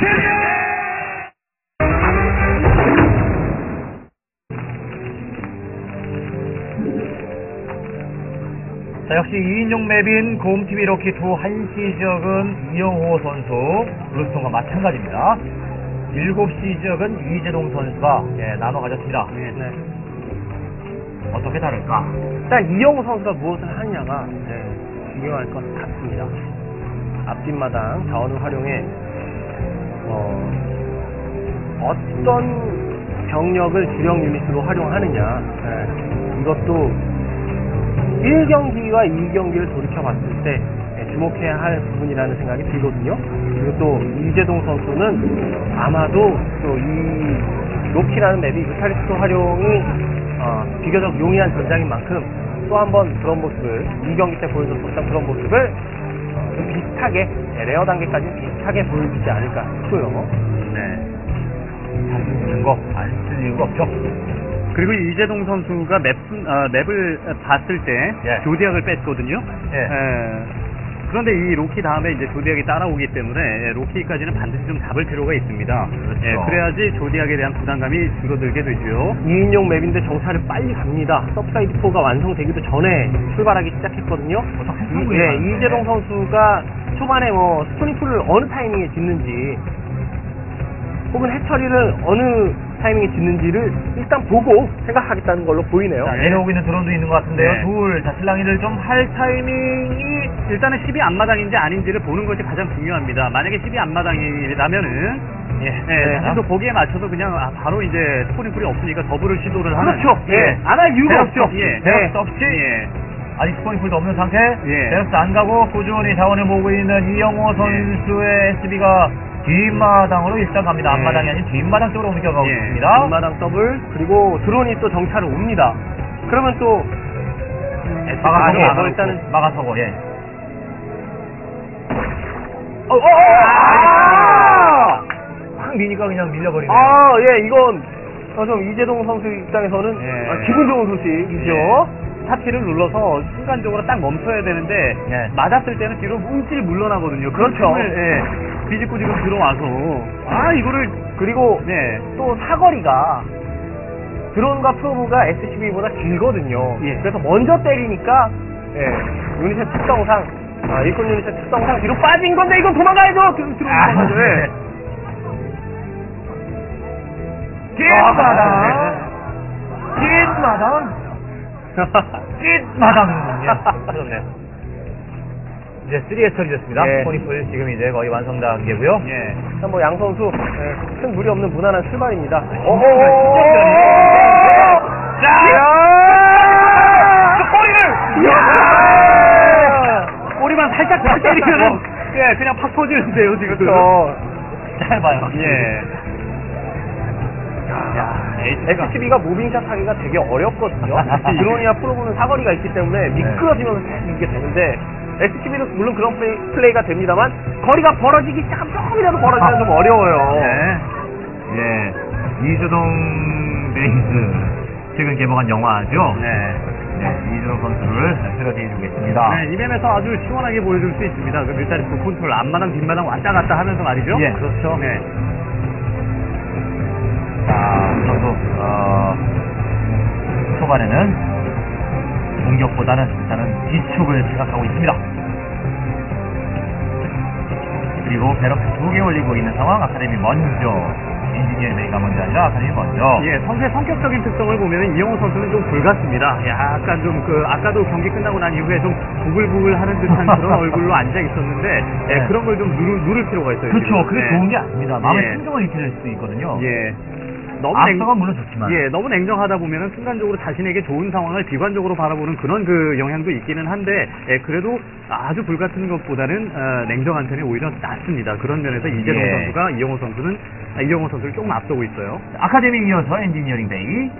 자, 역시 2인용 맵인 고음TV 럭키2 1시 지역은 이영호 선수, 블루스톤과 마찬가지입니다. 7시 지역은 이재동 선수가 나눠 가졌습니다. 어떻게 다를까? 일단 이영호 선수가 무엇을 하느냐가 중요할 것 같습니다. 앞뒷마당 자원을 활용해 어떤 병력을 주력 유닛으로 활용하느냐, 이것도 1경기와 2경기를 돌이켜봤을 때 주목해야 할 부분이라는 생각이 들거든요. 그리고 또 이재동 선수는 아마도 또 이 로키라는 맵이 뮤탈리스트 활용이 비교적 용이한 전장인 만큼 또 한 번 그런 모습을 2경기 때 보여줬었던 그런 모습을 좀 비슷하게 레어 단계까지 비슷하게 보여주지 않을까 싶고요. 네. 잘 쓰는 거 안 쓸 이유가 없죠. 그리고 이재동 선수가 맵을 봤을 때 예. 조디악을 뺐거든요. 예. 그런데 이 로키 다음에 이제 조디악이 따라오기 때문에 로키까지는 반드시 좀 잡을 필요가 있습니다. 그렇죠. 그래야지 조디악에 대한 부담감이 줄어들게 되죠. 2인용 맵인데 정찰을 빨리 갑니다. 서브사이드 4가 완성되기도 전에 출발하기 시작했거든요. 이재동 선수가 초반에 스토닝풀을 어느 타이밍에 짓는지 혹은 해처리를 어느 타이밍에 짓는지를 일단 보고 생각하겠다는 걸로 보이네요. 자, 내려오고 있는 드론도 있는 것 같은데요. 네. 둘, 자, 슬랑이를 좀 할 타이밍이 일단은 12 앞마당인지 아닌지를 보는 것이 가장 중요합니다. 만약에 12 앞마당이라면은 계속 거기에 맞춰서 그냥 바로 이제 스포닝풀이 없으니까 더블을 시도를 하는. 그렇죠. 안 할 이유가 없죠. 베럭스 없이 아직 스포닝풀도 없는 상태. 베럭스 안 가고 꾸준히 자원을 모으고 있는 이영호 선수의 SB가 뒷마당으로 일단 갑니다. 앞마당이 아닌 뒷마당 쪽으로 옮겨가고 있습니다. 뒷마당 더블, 그리고 드론이 또 정찰을 옵니다. 그러면 또 막아서고, 일단은 막아서고, 예. 확 미니가 그냥 밀려버리네요. 이건 좀 이재동 선수 입장에서는 기분 좋은 소식이죠. 타피를 눌러서 순간적으로 딱 멈춰야 되는데 맞았을 때는 뒤로 뭉칠 물러나거든요. 그렇죠. 비집고 지금 들어와서 이거를 그리고 또 사거리가 드론과 프로브가 SCV보다 길거든요. 그래서 먼저 때리니까 유닛의 특성상 일꾼 유닛의 특성상 뒤로 빠진 건데 이건 도망가야죠. 들어오는 거죠. 깃마당. 그렇네요. 이제 3에 처리됐습니다. 스포닝풀 지금 이제 거의 완성 단계고요. 일단 양 선수 큰 무리 없는 무난한 출발입니다. 꼬리만 살짝 팍 때리면은 그냥 팍 터지는데요 지금. 잘 봐요. SCB가 무빙샷 하기가 되게 어렵거든요. 드론이나 프로브는 사거리가 있기 때문에 미끄러지면서 계속 이게 되는데 SCB도 물론 그런 플레이가 됩니다만 거리가 벌어지기 시작하면 조금이라도 벌어지면 좀 어려워요. 이주동 베이스 최근 개봉한 영화죠. 이주동 선수를 소개해주겠습니다. 이 맵에서 아주 시원하게 보여줄 수 있습니다. 그 일단 그 컨트롤 앞마당 뒷마당 왔다 갔다 하면서 말이죠. 그렇죠. 자, 선수 초반에는 공격보다는 일단은 뒤축을 생각하고 있습니다. 그리고 베럭스 2개 올리고 있는 상황. 아카데미 먼저, 엔지니어 메이가 먼저 아니라 아카데미 먼저. 선수의 성격적인 특성을 보면은 이영호 선수는 좀 불같습니다. 약간 좀 아까도 경기 끝나고 난 이후에 좀 부글부글 하는 듯한 그런 얼굴로 앉아 있었는데 그런 걸 좀 누를 필요가 있어요. 그렇죠. 지금. 그게 좋은 게 아닙니다. 마음의 충동을 일으킬 수 있거든요. 앞서가 물론 좋지만 너무 냉정하다 보면은 순간적으로 자신에게 좋은 상황을 비관적으로 바라보는 그런 그 영향도 있기는 한데 그래도 아주 불같은 것보다는 냉정한 편이 오히려 낫습니다. 그런 면에서 이재동 선수가 이영호 선수를 조금 앞서고 있어요. 아카데미 이어서 엔지니어링 데이.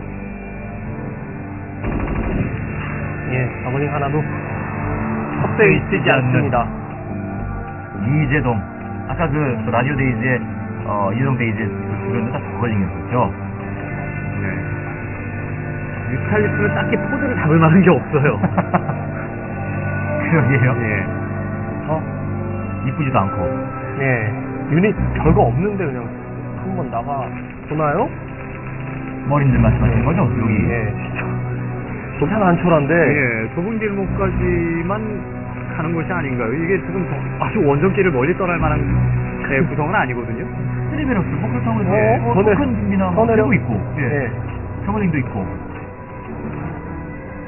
저글링 하나도 섭세에 뜨지 않습니다. 이재동, 아까 그 라디오 데이즈의 이재동 데이즈의 주변도 다 저걸링이었죠. 뮤탈리스는 딱히 포즈를 잡을 만한 게 없어요. 그러게요. 이쁘지도 않고. 유닛 별거 없는데 그냥 한번 나가 보나요? 머리들 말씀하시는 거죠? 여기. 진짜 좋다는 한초란데. 좁은 길목까지만 가는 것이 아닌가요? 이게 지금 아주 원정길을 멀리 떠날 만한 구성은 아니거든요. 트리베럭스, 포클성을 토큰 준비나 되고 있고, 저글링도 있고.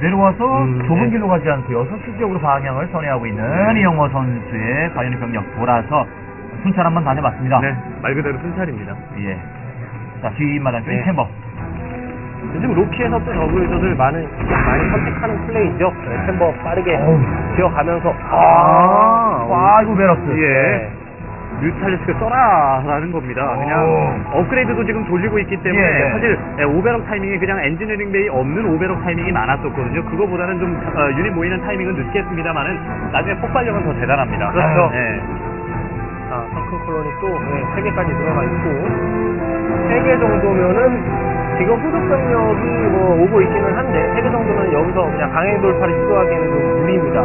내려와서 좁은 네. 길로 가지 않고요. 서치 지역으로 방향을 선회하고 있는 이영호 선수의 과연 병력 돌아서 순찰 한번 다녀봤습니다. 네, 말 그대로 순찰입니다. 예. 자, 뒷마당 쪽인 네. 챔버. 요즘 로키에서 또 저그 유저들 많이 선택하는 플레이죠. 네, 챔버 빠르게 지어가면서 아이고, 베럭스. 예. 뮤탈리스크 써라라는 겁니다. 그냥 업그레이드도 지금 돌리고 있기 때문에 예. 사실 오베럭 타이밍이 그냥 엔지니어링 베이 없는 오베럭 타이밍이 많았었거든요. 그거보다는 좀 유닛 모이는 타이밍은 늦겠습니다만은 나중에 폭발력은 더 대단합니다. 그렇죠. 네. 자, 성큰 콜론이 또 3개까지 들어가 있고 3개 정도면은 지금 후속 병력이 뭐 오고 있기는 한데 3개 정도는 여기서 그냥 강행 돌파를 시도하기에는 좀 무리입니다.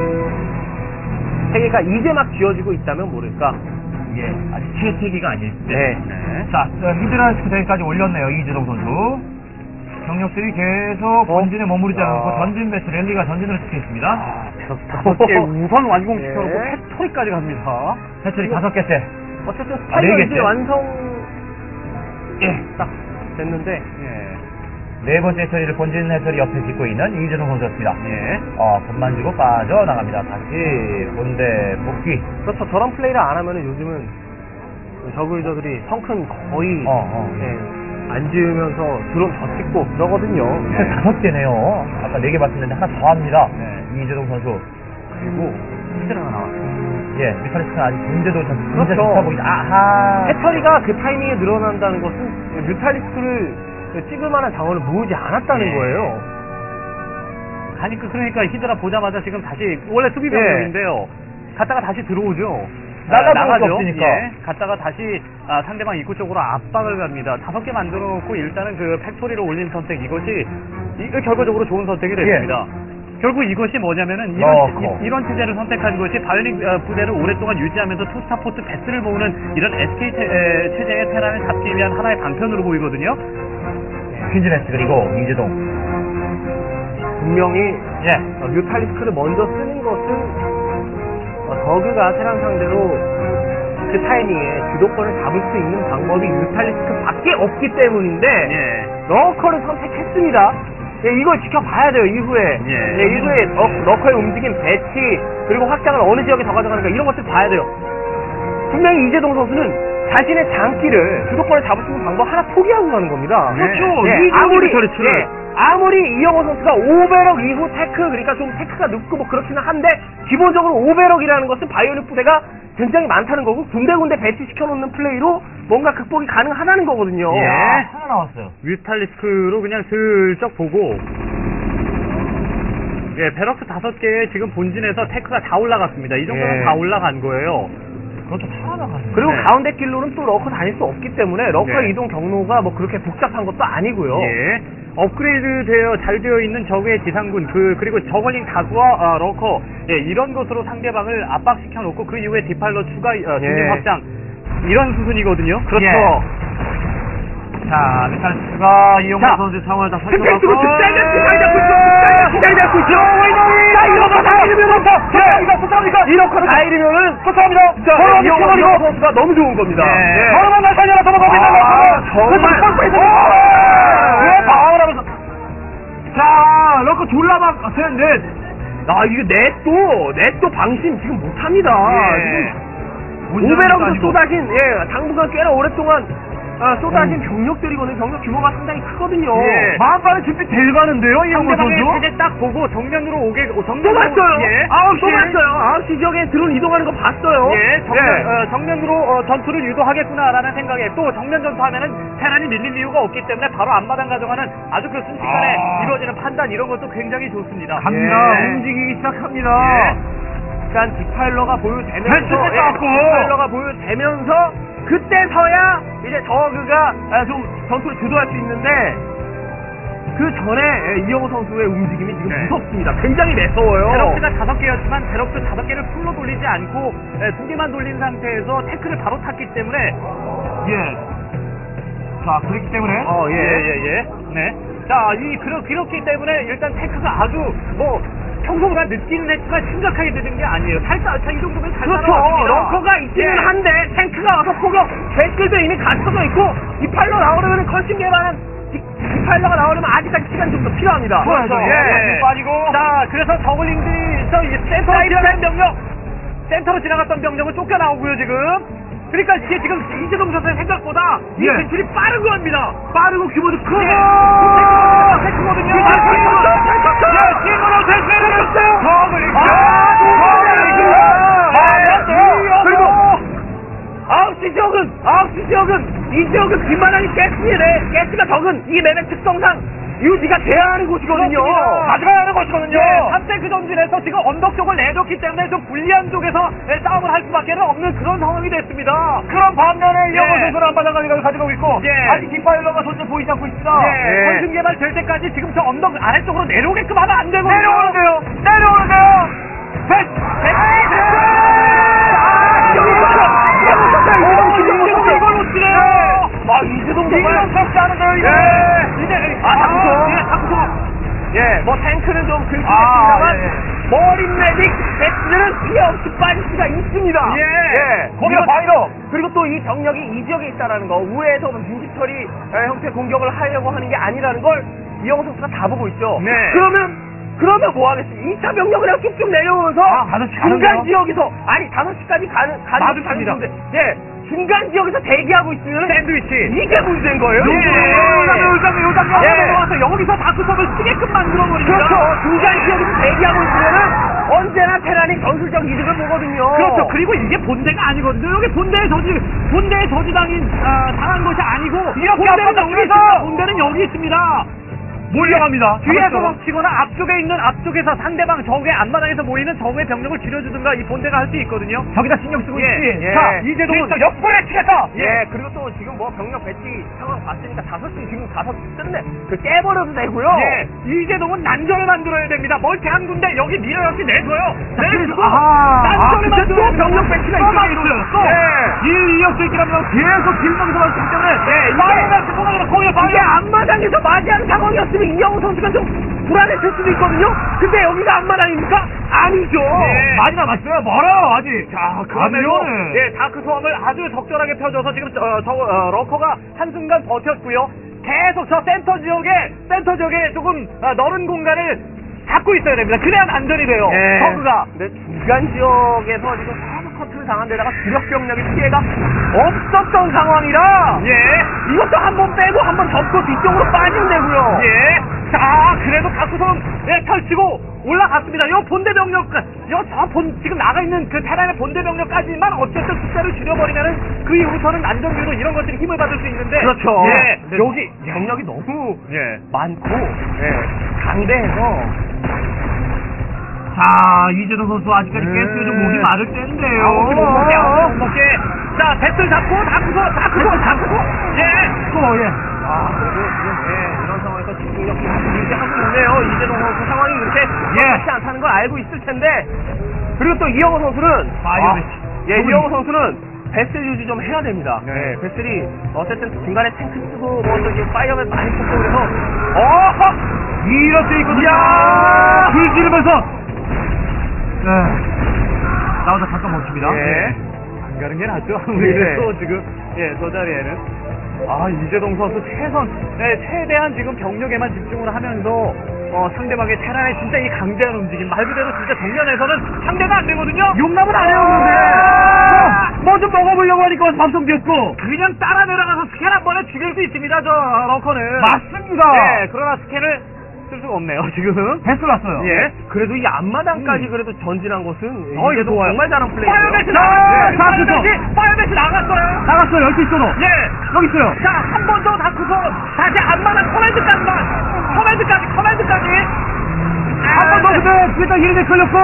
3개가 이제 막 쥐어지고 있다면 모를까. 예. 아직 최태기가 아닐 때. 네. 자, 히드라스크 대기까지 올렸네요. 이재동 선수. 병력들이 계속 본진에 머무르지 않고 전진 배트 랠리가 전진을 시켰습니다. 다섯 개 우선 완공시켜놓고 예. 패토리까지 갑니다. 해철이 5개째. 어쨌든 네 스파이어 개째. 이제 완성 딱 됐는데 네 번째 해철이를 본진 해철이 옆에 짓고 있는 이재동 선수였습니다. 예. 겁만 주고 빠져나갑니다. 다시 본대 복귀. 그렇죠. 저런 플레이를 안 하면은 요즘은 저그 유저들이 성큰 거의 안 지으면서 드론 더 찍고 그러거든요. 5개네요. 아까 4개 봤었는데 하나 더 합니다. 이재동 선수. 그리고 히드라가 나왔어요. 예, 뮤탈리스크는 아직 문제도 좀 그렇죠. 좋다 보이다. 아하. 해처리가 그 타이밍에 늘어난다는 것은 뮤탈리스크를 찍을 만한 자원을 모으지 않았다는 예. 거예요. 그러니까 히드라 보자마자 지금 다시 원래 수비 병력인데요. 갔다가 다시 들어오죠. 나가볼 수 없으니까. 예, 갔다가 다시 상대방 입구 쪽으로 압박을 갑니다. 5개 만들어 놓고 일단은 그 팩토리를 올린 선택 이것이 결과적으로 좋은 선택이 됐습니다. 결국 이것이 뭐냐면은 이런 체제를 선택한 것이 바이오닉 부대를 오랫동안 유지하면서 투스타포트 배스를 모으는 이런 SK 체제의 테란을 잡기 위한 하나의 방편으로 보이거든요. 퀸즈네스 그리고 이재동. 분명히 예. 뮤탈리스크를 먼저 쓰는 것은 저그가 테란 상대로 그 타이밍에 주도권을 잡을 수 있는 방법이 뮤탈리스크밖에 없기 때문인데 예. 러커를 선택했습니다. 예, 이걸 지켜봐야 돼요. 이후에 이후에 러커의 움직임, 배치 그리고 확장을 어느 지역에 더 가져가는가 이런 것들 봐야 돼요. 분명히 이재동 선수는 자신의 장기를 주도권을 잡을 수 있는 방법 하나 포기하고 가는 겁니다. 그렇죠. 예, 뮤탈리스크를. 아무리 이영호 선수가 5배럭 이후 테크, 그러니까 좀 테크가 늦고 뭐 그렇기는 한데, 기본적으로 5배럭이라는 것은 바이오닉 부대가 굉장히 많다는 거고, 군데군데 배치시켜놓는 플레이로 뭔가 극복이 가능하다는 거거든요. 예. 하나 나왔어요. 뮤탈리스크로 그냥 슬쩍 보고 예, 베럭스 5개에 지금 본진에서 테크가 다 올라갔습니다. 이 정도면 예. 다 올라간 거예요. 그렇죠. 하나 나갔어요. 그리고 네. 가운데 길로는 또 러커 다닐 수 없기 때문에 러커 네. 이동 경로가 뭐 그렇게 복잡한 것도 아니고요. 예. 업그레이드 잘 되어 있는 적의 지상군 그리고 저걸링 다수와 러커 이런 것으로 상대방을 압박시켜 놓고 그 이후에 디팔러 추가 중립 확장 이런 수순이거든요. 그렇죠. 예. 자, 뮤탈리스크가 이용호 자, 선수 상황을 다 스펙트로 살펴봤고. 득장이 잡고 있죠. 자, 이러고 다 이러면은 이러고 다 이러면은 포탑합니다. 자, 이영호 선수가 너무 좋은 겁니다. 서로만 날 살려라 도망갑니다. 정말 방어를 하면서. 자, 러커 졸라 막 넷. 이거 넷도 방심 지금 못합니다. 예. 지금 5배럭에서 쏟아진 당분간 꽤나 오랫동안 쏟아진 병력들이거든요. 병력 규모가 상당히 크거든요. 예. 마음가는 준비 될 가는데요, 이영호 상대방의 선수. 체제 딱 보고 정면으로 또 봤어요. 예. 9시 지역에 드론 이동하는 거 봤어요. 예, 정면으로 전투를 유도하겠구나라는 생각에 또 정면 전투하면은 테란이 밀릴 이유가 없기 때문에 바로 앞마당 가져가는 아주 그 순식간에 이루어지는 판단 이런 것도 굉장히 좋습니다. 갑니다. 예. 움직이기 시작합니다. 일단 디파일러가 보여되면서 헬스를 땄고. 디파일러가 보여되면서 그때서야 이제 저그가 좀 전투를 주도할 수 있는데 그 전에 이영호 선수의 움직임이 지금 네. 무섭습니다. 굉장히 매서워요. 베럭스가 5개였지만 베럭스 5개를 풀로 돌리지 않고 2개만 돌린 상태에서 태클을 바로 탔기 때문에 예. 자, 그렇기 때문에. 예. 네. 자, 그렇기 때문에 일단 태크가 아주 평소보다 늦기는 했지만 심각하게 늦은 게 아니에요. 이 정도면 잘 그렇죠. 따라왔습니다. 러커가 있기는 한데 탱크가 와서 포격 댓글도 이미 갖춰져 있고 디파일러 나오려면 컨싱 개발은 디파일러가 나오려면 아직까지 시간이 좀 더 필요합니다. 그렇죠. 예. 빠지고. 자, 그래서 저글링들에서 이제 센터로 지나갔던 병력, 센터로 지나갔던 병력은 쫓겨나오고요, 지금. 그러니까 이게 지금 이재동 선수의 생각보다 이 예. 진출이 빠른 겁니다. 빠르고 규모도 크고. 테크거든요. 팀으로 대세를 줬어요. 그리고 9시 지역은 이 지역은 뒷마당이 가스가 적은 이 맵의 특성상 유지가 돼야 하는 곳이거든요. 가져가야 하는 것이거든요. 3대 그 전진에서 지금 언덕 쪽을 내줬기 때문에 좀 불리한 쪽에서 싸움을 할 수밖에 없는 그런 상황이 됐습니다. 그런 반면에 이영호 예. 선수는 한바닥 가격을 가져가고 있고 예. 아직 디파일러가 손에 보이지 않고 있습니다. 예. 선승 개발 될 때까지 지금 저 언덕 아래쪽으로 내려오게끔 하면 안 되거든요. 내려오는데요. 이걸 놓치네요. 이재동 정말 섭지 않은데요, 이거. 이제 다크소. 예, 뭐 탱크는 좀 긁히겠습니다만 머리 메딕 배치들은 피해 없이 빠질 수가 있습니다. 거기가 바이러. 그리고 또 이 병력이 이 지역에 있다라는 거, 우회에서 뮤지털이 형태의 공격을 하려고 하는 게 아니라는 걸 이영호 선수가 다 보고 있죠. 네. 그러면 뭐 하겠습니까? 2차 병력을 그냥 쭉쭉 내려오면서 5시 가는데요? 중간 지역에서 5시까지 가는 맞습니다. 가는데 중간 지역에서 대기하고 있으면 샌드위치. 이게 문제인 거예요. 와서 여기서 다크섬을 쓰게끔 만들어버립니다. 그렇죠. 중간 지역에서 대기하고 있으면은 언제나 테란이 전술적 이득을 보거든요. 그렇죠. 그리고 이게 본대가 아니거든요. 여기 본대의 저지당인 당한 것이 아니고 본대는 여기 있습니다. 본대는 여기 있습니다. 몰려갑니다. 뒤에서 막 치거나 앞쪽에서 상대방 적의 앞마당에서 모이는 적의 병력을 줄여주든가 이 본대가 할 수 있거든요. 저기다 신경 쓰고 있지. 자, 이재동은 역벌에 치겠다. 그리고 또 지금 뭐 병력 배치 상황 봤으니까 5시 지금 가서 끝내 깨버려도 되고요. 이재동은 난전을 만들어야 됩니다. 멀티 한 군데 여기 밀어넣기 내줘요. 내주고 난전을 근데 또 만들어 병력 배치가 이쪽에 이루어졌어. 1, 2역 쫓기라면 계속 길목에서 맞기 때문에 이게 앞마당에서 맞이하는 상황이었으면 이영호 선수가 좀 불안했을 수도 있거든요. 근데 여기가 앞마당입니까? 아니죠. 많이 남았어요. 멀어요 아직. 자, 그러면요. 다크 소음을 아주 적절하게 펴줘서 지금 러커가 한순간 버텼고요. 계속 저 센터 지역에 조금 넓은 공간을 잡고 있어야 됩니다. 그래야 안전이 돼요. 저그가. 근데 중간 지역에서 지금 계속 커트를 당한 데다가 주력 병력의 피해가 없었던 상황이라 이것도 한 번 빼고 한 번 접고 뒤쪽으로 빠지면 되고요. 자, 그래도 다크섬 펼치고 올라갔습니다. 요 본대 병력, 지금 나가 있는 그 테란의 본대 병력까지만 어쨌든 숫자를 줄여버리면은 그 이후부터는 난전류로 이런 것들이 힘을 받을 수 있는데. 그렇죠. 근데 여기 병력이 너무 많고 강대해서. 자, 이재동 선수 아직까지 가스가 좀 목이 마를 때인데요. 못 먹게. 자, 배틀 잡고 다크섬. 그래도 지금 이런 상황에서 집중력 유지하고 있네요. 이재동 선수 상황이 그렇게 쉽지 않다는 걸 알고 있을 텐데. 그리고 또 이영호 선수는 이영호 선수는 배슬 유지 좀 해야 됩니다. 배슬이 어쨌든 중간에 탱크 쓰고 뭐 저기 파이어맨 많이 썼고 그래서 이럴 때 있거든요. 불 지르면서 나오다 잠깐 멈춥니다. 안 가는 게 낫죠. 아무래도 지금 저 자리에는 이재동 선수 최대한 지금 병력에만 집중을 하면서 상대방의 테란의 진짜 이 강제한 움직임 말 그대로 진짜 정면에서는 상대가 안 되거든요. 용납은 안 해요. 뭐 좀 먹어보려고 하니까 밥좀 됐고 그냥 따라 내려가서 스캔 한 번에 죽일 수 있습니다. 저 러커는. 맞습니다. 그러나 스캔을 쓸 수가 없네요. 지금. 패스 났어요. 그래도 이 앞마당까지 그래도 전진한 것은 이거 좋아요. 정말 잘한 플레이예요. 파이어배치 나갔어요. 나갔어요. 12초로. 여기 있어요. 자, 한 번 더 다크서 다시 앞마당 커맨드까지. 한 번 더 근데 일단 히든에 걸렸고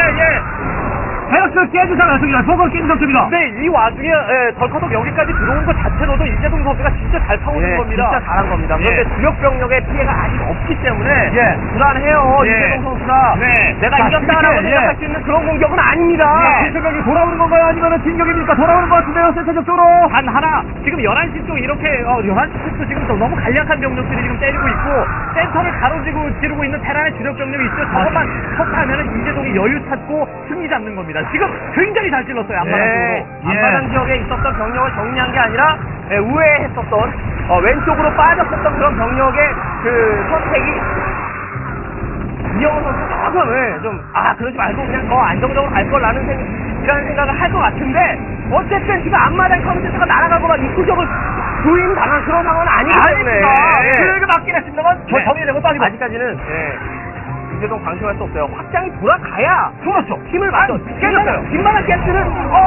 베럭스를 깨진 상황입니다. 포커를 깨진 상태입니다. 근데 이 와중에 덜커덕 여기까지 들어온 것 자체로도 이재동 선수가 진짜 잘 파고든 겁니다. 진짜 잘한 겁니다. 그런데 주력 병력의 피해가 아직 없기 때문에 불안해요. 이재동 선수가 내가 이겼다라고 생각할 수 있는 그런 공격은 아닙니다. 신세경이 돌아오는 건가요? 아니면 진격입니까? 돌아오는 것 같은데요. 센터적 쪽으로. 단 하나 지금 11시 쪽 이렇게 11시 쪽도 지금 너무 간략한 병력들이 지금 때리고 있고 센터를 가로지르고 있는 테란의 주력 병력이 있죠. 저것만 척하면은 이재동이 여유 찾고 승리 잡는 겁니다. 지금 굉장히 잘 찔렀어요. 앞마당 네, 쪽으로. 앞마당 지역에 있었던 병력을 정리한 게 아니라 우회했었던 왼쪽으로 빠졌었던 그런 병력의 그 선택이 이영호 선수 조금 그러지 말고 그냥 더 안정적으로 갈 걸라는 이라는 생각을 할 것 같은데 어쨌든 지금 앞마당 컴퓨터가 날아가고 막 입구적을 조임 당한 그런 상황은 아니기 때문에 그렇게 맞긴 했습니다만 네. 정리되고 또 아니고 아직까지는 이재동 방심할 수 없어요. 확장이 돌아가야 그렇죠. 힘을 맞춰. 깨졌어요. 뒷마당 가스는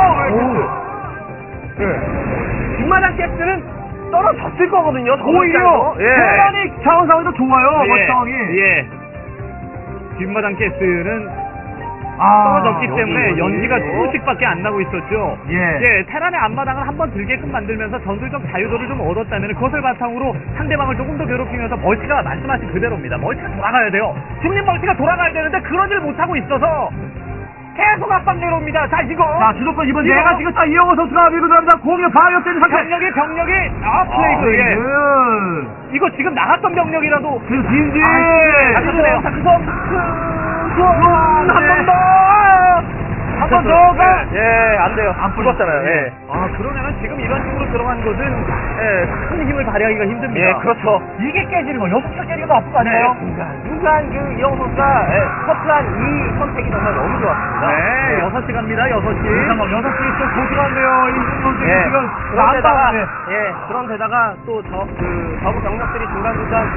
뒷마당 가스는 떨어졌을 거거든요. 오히려 예. 테란이 자원 상황이 더 좋아요. 예. 상황이. 예. 뒷마당 가스는 떨어졌기 여기, 때문에 여기. 연기가 조금씩밖에 안 나고 있었죠. 예. 테란의 앞마당을 한번 들게끔 만들면서 전술적 자유도를 좀 얻었다면 그것을 바탕으로 상대방을 조금 더 괴롭히면서 멀티가 말씀하신 그대로입니다. 멀티가 돌아가야 돼요. 중립 멀티가 돌아가야 되는데 그러지를 못하고 있어서 계속 압박 내려옵니다. 자, 이거. 자, 주도권 이번 이거. 내가 지금 딱 이영호 선수가 밀고 들어갑니다. 공격 방역되는 상태. 병력이 플레이그. 예. 이거 지금 나갔던 병력이라도 그리고 진지. 그래요. 한 번 더가. 안 돼요. 안 죽었잖아요. 예. 그러면은 지금 이런 식으로 들어간 것은 큰 힘을 발휘하기가 힘듭니다. 예, 그렇죠. 이게 깨지는 거, 6개 깨지는 거 나쁜 거 아니에요? 순간 그 이영호 선수가 커트한 이 선택이 정말 너무 좋았습니다. 네, 6시 갑니다. 6시. 잠깐만, 6시 좀 고심한데요. 이 선수 예. 지금 그런데다가, 나왔다. 그런데다가 또 저구 병력들이 중간중간,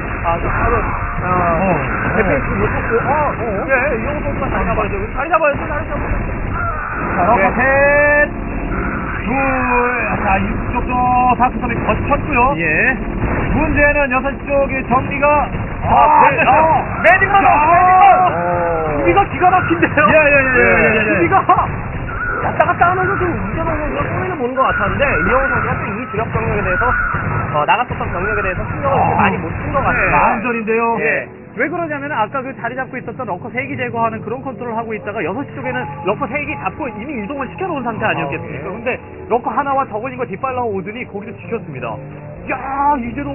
대표이지 못했고, 이영호 선수가 자리 잡아야죠. 자리 잡아야죠. 자, 셋, 둘, 자, 이쪽도 다크섬이 거쳤고요. 예. 문제는 6시 쪽의 정리가, 매딩만 수비가 기가 막힌데요. 수비가 왔다 갔다 하면서 좀 이재동 선수가 손해를 보는 것 같았는데, 이영호 선수가 또 이 주력 병력에 대해서, 나갔었던 병력에 대해서 신경을 이렇게 많이 못 쓴 것 같아요. 마음전인데요. 예. 왜 그러냐면 아까 그 자리 잡고 있었던 러커 3기 제거하는 그런 컨트롤을 하고 있다가 6시 쪽에는 러커 3기 잡고 이미 이동을 시켜놓은 상태 아니었겠습니까? 근데 러커 하나와 저글링과 뒷발로 오더니 거기서 지켰습니다. 야, 이제도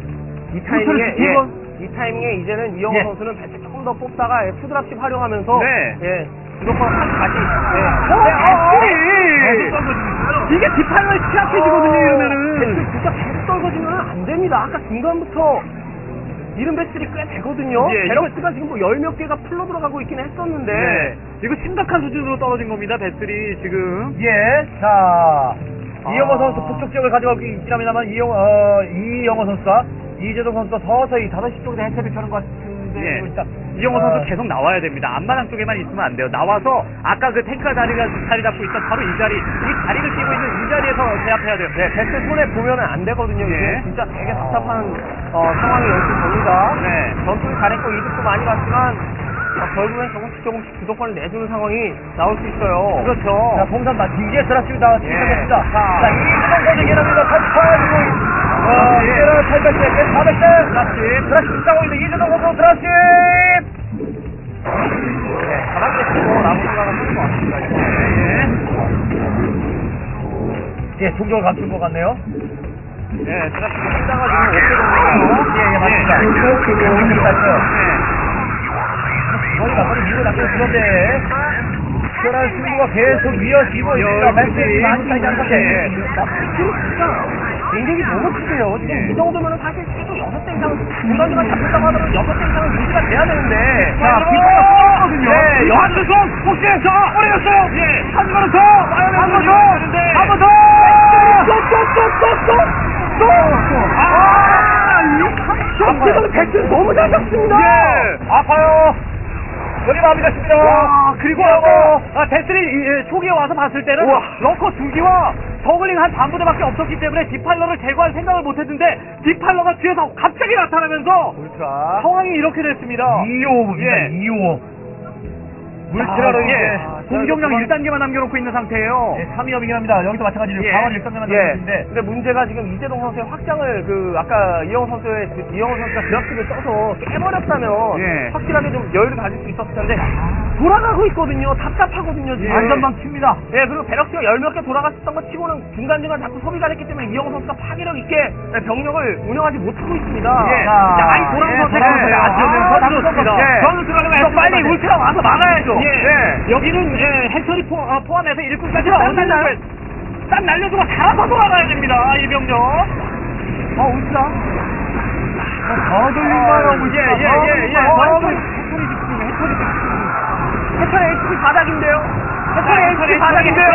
이 타이밍에 이제는 이영호 예. 선수는 배트 조금 더 뽑다가 푸드랍십 활용하면서 네. 주도권 다시 이게 뒷발로 취약해지거든요, 이러면은. 배트 진짜 계속 떨궈지면 안 됩니다. 아까 중간부터 이른 배틀이 꽤 되거든요. 예, 베럭스가 지금 뭐 10몇 개가 풀로 들어가고 있긴 했었는데 네. 이거 심각한 수준으로 떨어진 겁니다, 배틀이 지금. 예, 자, 이영호 선수 북쪽 지역을 가져가고 있긴 합니다만, 이영호 선수가, 이재동 선수가 서서히 5시 쪽에서 해체를 켜는 것 같은데, 예. 일단, 이영호 선수 계속 나와야 됩니다. 앞마당 쪽에만 있으면 안 돼요. 나와서 아까 그 탱크가 자리 잡고 있던 바로 이 자리를 끼고 있는 이 자리에서 제압해야 돼요. 네, 배트 손에 보면 안 되거든요. 예. 이게 진짜 되게 답답한 상황이 연출됩니다. 네. 전투를 잘했고 이득도 많이 봤지만 결국엔 조금씩 주도권을 내주는 상황이 나올 수 있어요. 그렇죠. 자, 봉산 맞 이제 드랍십니다. 시작했습니다. 자, 자, 이재동 선수 기합니다. 88, 이제는 800대, 400대, 드랍십 싸고 있는 이재동 선수 드랍십! 가만히 있고 나무가 하는 것 같습니다. 예, 종족을 갖춘 것 같네요. 네, 드랍십 숫자가 지금 5개 예, 맞습니다. 공격을 땄어요. 거의 막걸리 밀고 낚여 주던데, 특별한 승부가 계속 이어지고 있습니다. 멘트 많이 차지 않은 상태. 굉장히 너무 크세요. 지금 이 정도면 사실 최소 6대 이상 중간중간 잡혔다고 하더라도 6대 이상은 유지가 돼야 되는데 자, 비타가 쏟아거든요. 네, 한번 더! 혹시해서! 뿌렸어요! 예! 한 번 더! 한 번 더! 한 번 더! 지금 백준 너무 잘 잡습니다. 예! 아파요! 우리 마음이 됐습니다. 그리고 배틀이 초기에 와서 봤을 때는 러커 2기와 저글링 한 반부대밖에 없었기 때문에 디팔러를 제거할 생각을 못했는데 디팔러가 뒤에서 갑자기 나타나면서 울트라. 상황이 이렇게 됐습니다. 255입니다. 예. 255. 울트라로 이제 공격력 1단계만 남겨놓고 있는 상태예요. 3위업이긴 합니다. 여기서 마찬가지로 예. 강화를 1단계만 예. 남겼는데 근데 문제가 지금 이재동 선수의 확장을 아까 이영호 선수가 드랍식을 써서 깨버렸다면 예. 확실하게 좀 여유를 가질 수 있었을 텐데 돌아가고 있거든요. 답답하거든요. 지금. 안전방 칩니다. 예, 그리고 베럭스가 10몇 개 돌아갔었던 것 치고는 중간중간 자꾸 소비가 됐기 때문에 이영호 선수가 파괴력 있게 병력을 운영하지 못하고 있습니다. 예. 자, 많이 돌아가서 네. 아, 네. 저는 들어가면 빨리 울트라 와서 막아야죠. 여기는 해처리 포함해서 일꾼까지 딱 날려주고 살아서 돌아가야 됩니다. 이 병력. 울트라. 더 돌린가요? 해철의 HP 바닥인데요. 해철의 HP 바닥인데요.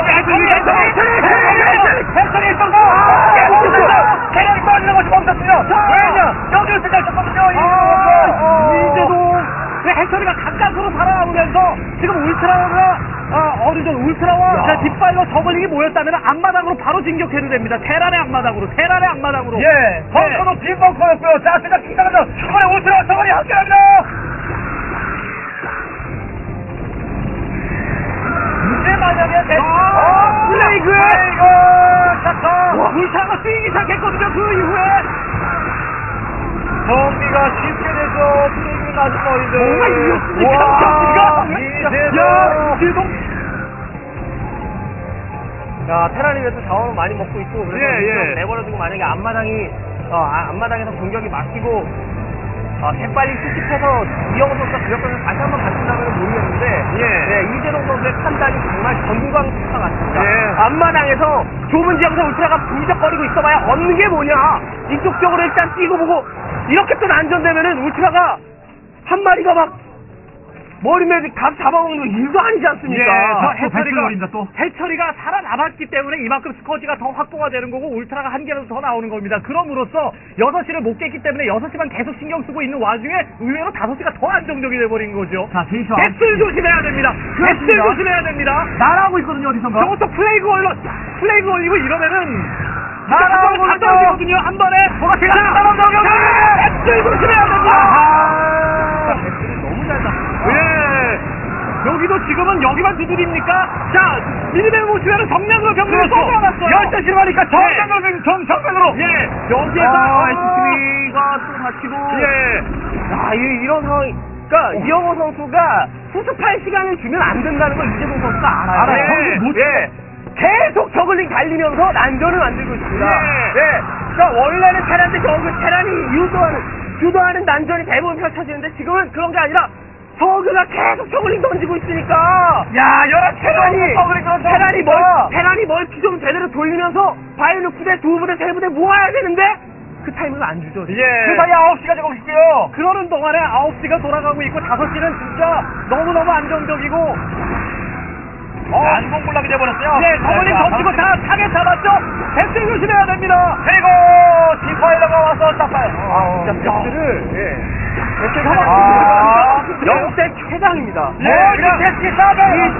해철의 성공! 체력이 빠지는 것이 멈췄습니다. 왜냐? 여기를 쓰셨거든요. 이제도 해처리가 가까스로 살아나오면서 지금 울트라가 어느 정도 울트라와 뒷발로 저글링이 모였다면 앞마당으로 바로 진격해도 됩니다. 테란의 앞마당으로. 예, 벙커도 빈 벙커였고요. 자, 생각 기다려서 이번에 울트라 저번이 함께합니다. 이제 만약에 플레이그 울트라가 뛰기 시작했거든요. 그 이후에 정비가 쉽게 되죠. 플레이그는 아직 머리인데. 뭐가 이겼습니까? 자, 테란이 위해서 자원을 많이 먹고 있고, 그래서 내버려두고 만약에 앞마당에서 공격이 막히고, 재빨리 수집해서 이영호 선수가 그력권을 다시 한번 갖춘다면 모르겠는데, 이재동 선수의 판단이 정말 전광수사 같습니다. 앞마당에서 좁은 지역에서 울트라가 부적거리고 있어봐야 얻는 게 뭐냐? 이쪽 쪽으로 일단 뛰고 보고, 이렇게 또 난전되면은 울트라가 한 마리가 막 머리매지 각 잡아먹는 거 일도 아니지 않습니까? 해처리가 살아남았기 때문에 이만큼 스커지가 더 확보가 되는 거고 울트라가 한 개라도 더 나오는 겁니다. 그럼으로써 6시를 못 깼기 때문에 6시만 계속 신경 쓰고 있는 와중에 의외로 5시가 더 안정적이 돼버린 거죠. 자, 데이터. 배틀 조심해야 됩니다. 배틀 조심해야 됩니다. 날아오고 있거든요, 어디선가. 저것도 플레이그 올리고 이러면은 날아오고 있거든요. 한 번에 배틀 조심해야 됩니다. 배틀이 너무 잘 잡고. 여기도 지금은 여기만 두드립니까? 자, 미니맵 보시면 정면으로 병력을 쏘아놨어요. 12시로 하니까 정면으로. 여기에서 SCV가 또 다치고. 이런 상황이. 그러니까 이영호 선수가 수습할 시간을 주면 안 된다는 걸 이재동 선수가 알아요. 계속 저글링 달리면서 난전을 만들고 있습니다. 그러니까 원래는 테란데 테란이 유도하는 난전이 대부분 펼쳐지는데 지금은 그런 게 아니라 저그가 계속 저글링 던지고 있으니까. 테란이 멀티 좀 제대로 돌리면서 바이오닉 부대 2부대 3부대 모아야 되는데 그 타이밍을 안 주죠. 그 사이에 9시가 되고 싶고요. 그러는 동안에 9시가 돌아가고 있고 5시는 진짜 너무너무 안정적이고 난공불락이 돼버렸어요. 저글링 던지고 다 타겟 잡았죠. 배틀 조심해야 됩니다. 그리고 디파일러가 와서 딱 진짜 배틀을 역대 최장입니다. 테스트 싸움.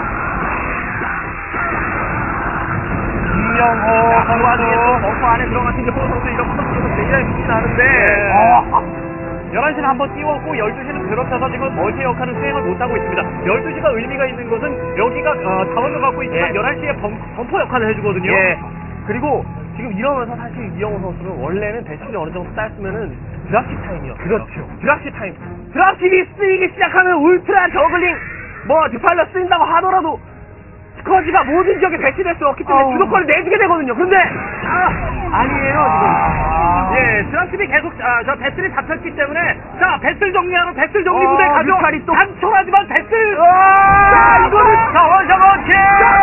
김영호 선수 버스 안에 들어가신 이제 선수 이런 선수도 굉장히 좋긴 하는데 11시는 한번 띄웠고 12시는 그렇다서 지금 멀티 역할은 수행을 못하고 있습니다. 12시가 의미가 있는 것은 여기가 자원을 갖고 있지만 11시에 범퍼 역할을 해주거든요. 그리고 지금 이러면서 사실 이영호 선수는 원래는 대출이 어느 정도 쌓였으면은 드랍십 타임이었어요. 그렇죠. 드랍십 타임. 드랍십이 쓰이기 시작하면 울트라 저글링 디팔러 쓰인다고 하더라도 스커지가 모든 지역에 배치될 수 없기 때문에 주도권을 내주게 되거든요. 근데 아니에요 지금. 드랍십이 계속 저 배틀이 잡혔기 때문에 배틀 정리하러 배틀 정리 부대 가죠. 단촐하지만 배틀. 이거는 원샷원킬.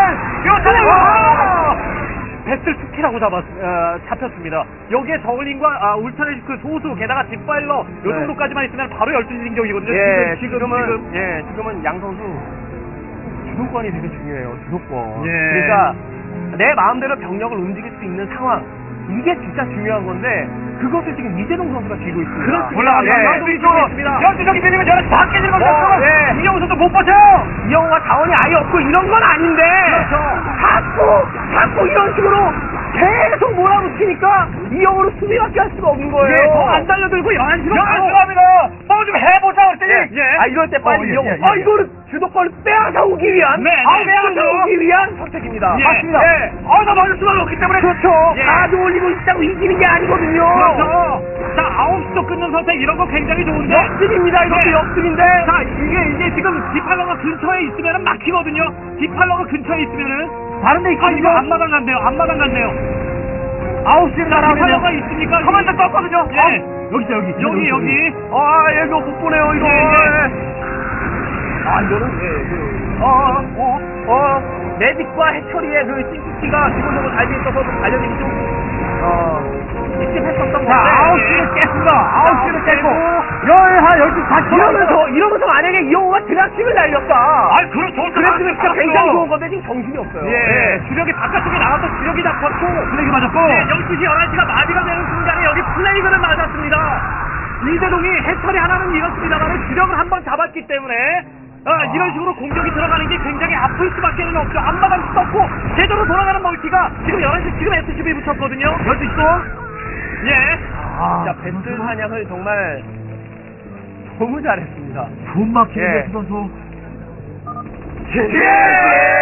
배틀 투키라고 잡혔습니다. 여기에 저글링과 울트라의 그 소수 게다가 뒷발로 요 정도까지만 있으면 바로 12시 진격이거든요. 지금은 양 선수 주도권이 되게 중요해요. 주도권. 그러니까 내 마음대로 병력을 움직일 수 있는 상황. 이게 진짜 중요한 건데 그것을 지금 이재동 선수가 쥐고 있습니다. 그렇습니다. 12쪽이 되면 저는 밖에 들어가서 이영호 선수 못 버텨요. 이영호가 자원이 아예 없고 이런 건 아닌데 자꾸 이런 식으로 계속 몰아붙이니까 이영호로 수비밖에 할 수가 없는 거예요. 더 안 달려들고 11시로 합니다. 뭐 좀 해보자 그랬더니 이럴 때 빨리 이영호 이거를 주도권을 빼앗아오기 위한 빼앗아오기 위한 선택입니다. 맞습니다. 나 맞을 수가 없기 때문에 그렇죠. 가져 올리고 있다고 이기는 게 아니거든요. 그렇죠. 자, 9시도 끊는 선택 이런 거 굉장히 좋은데 역습입니다. 이것도 역습인데. 자, 이게 지금 디팔러가 근처에 있으면은 막히거든요. 디팔러가 근처에 있으면은 다른데 있거든요. 이거 앞마당 간대요. 9시를 날아오면 디팔러가 있으니까 커맨드 떴거든요. 여기 있다, 여기. 여기. 얘가 못 보네요, 이거. 아, 이거는, 매직과 해처리의 그 싱크키가 기본적으로 잘 돼 있어서 관련이 좀, 찝찝했었던 건데. 자, 9시를 깼습니다. 9시를 깼고, 12시 다시 이러면서 만약에 이영호가 드랍십을 날렸다. 아, 그렇죠. 그랬으면 진짜 굉장히 좋은 건데 지금 정신이 없어요. 예, 주력이 바깥쪽에 나가서 주력이 잡혔고, 플레이가 맞았고, 12시 11시가 마비가 되는 순간에 여기 플레이그는 맞았습니다. 이재동이 해처리 하나는 잃었습니다만 주력을 한 번 잡았기 때문에 이런 식으로 공격이 들어가는 게 굉장히 아플 수밖에 없죠. 앞마당 떴고 제대로 돌아가는 멀티가 지금 11시 지금 SCB 붙였거든요. 12시도, 예. 자, 배틀 사냥을 정말 너무 잘했습니다. 돈 막히는 예. 선수. 예!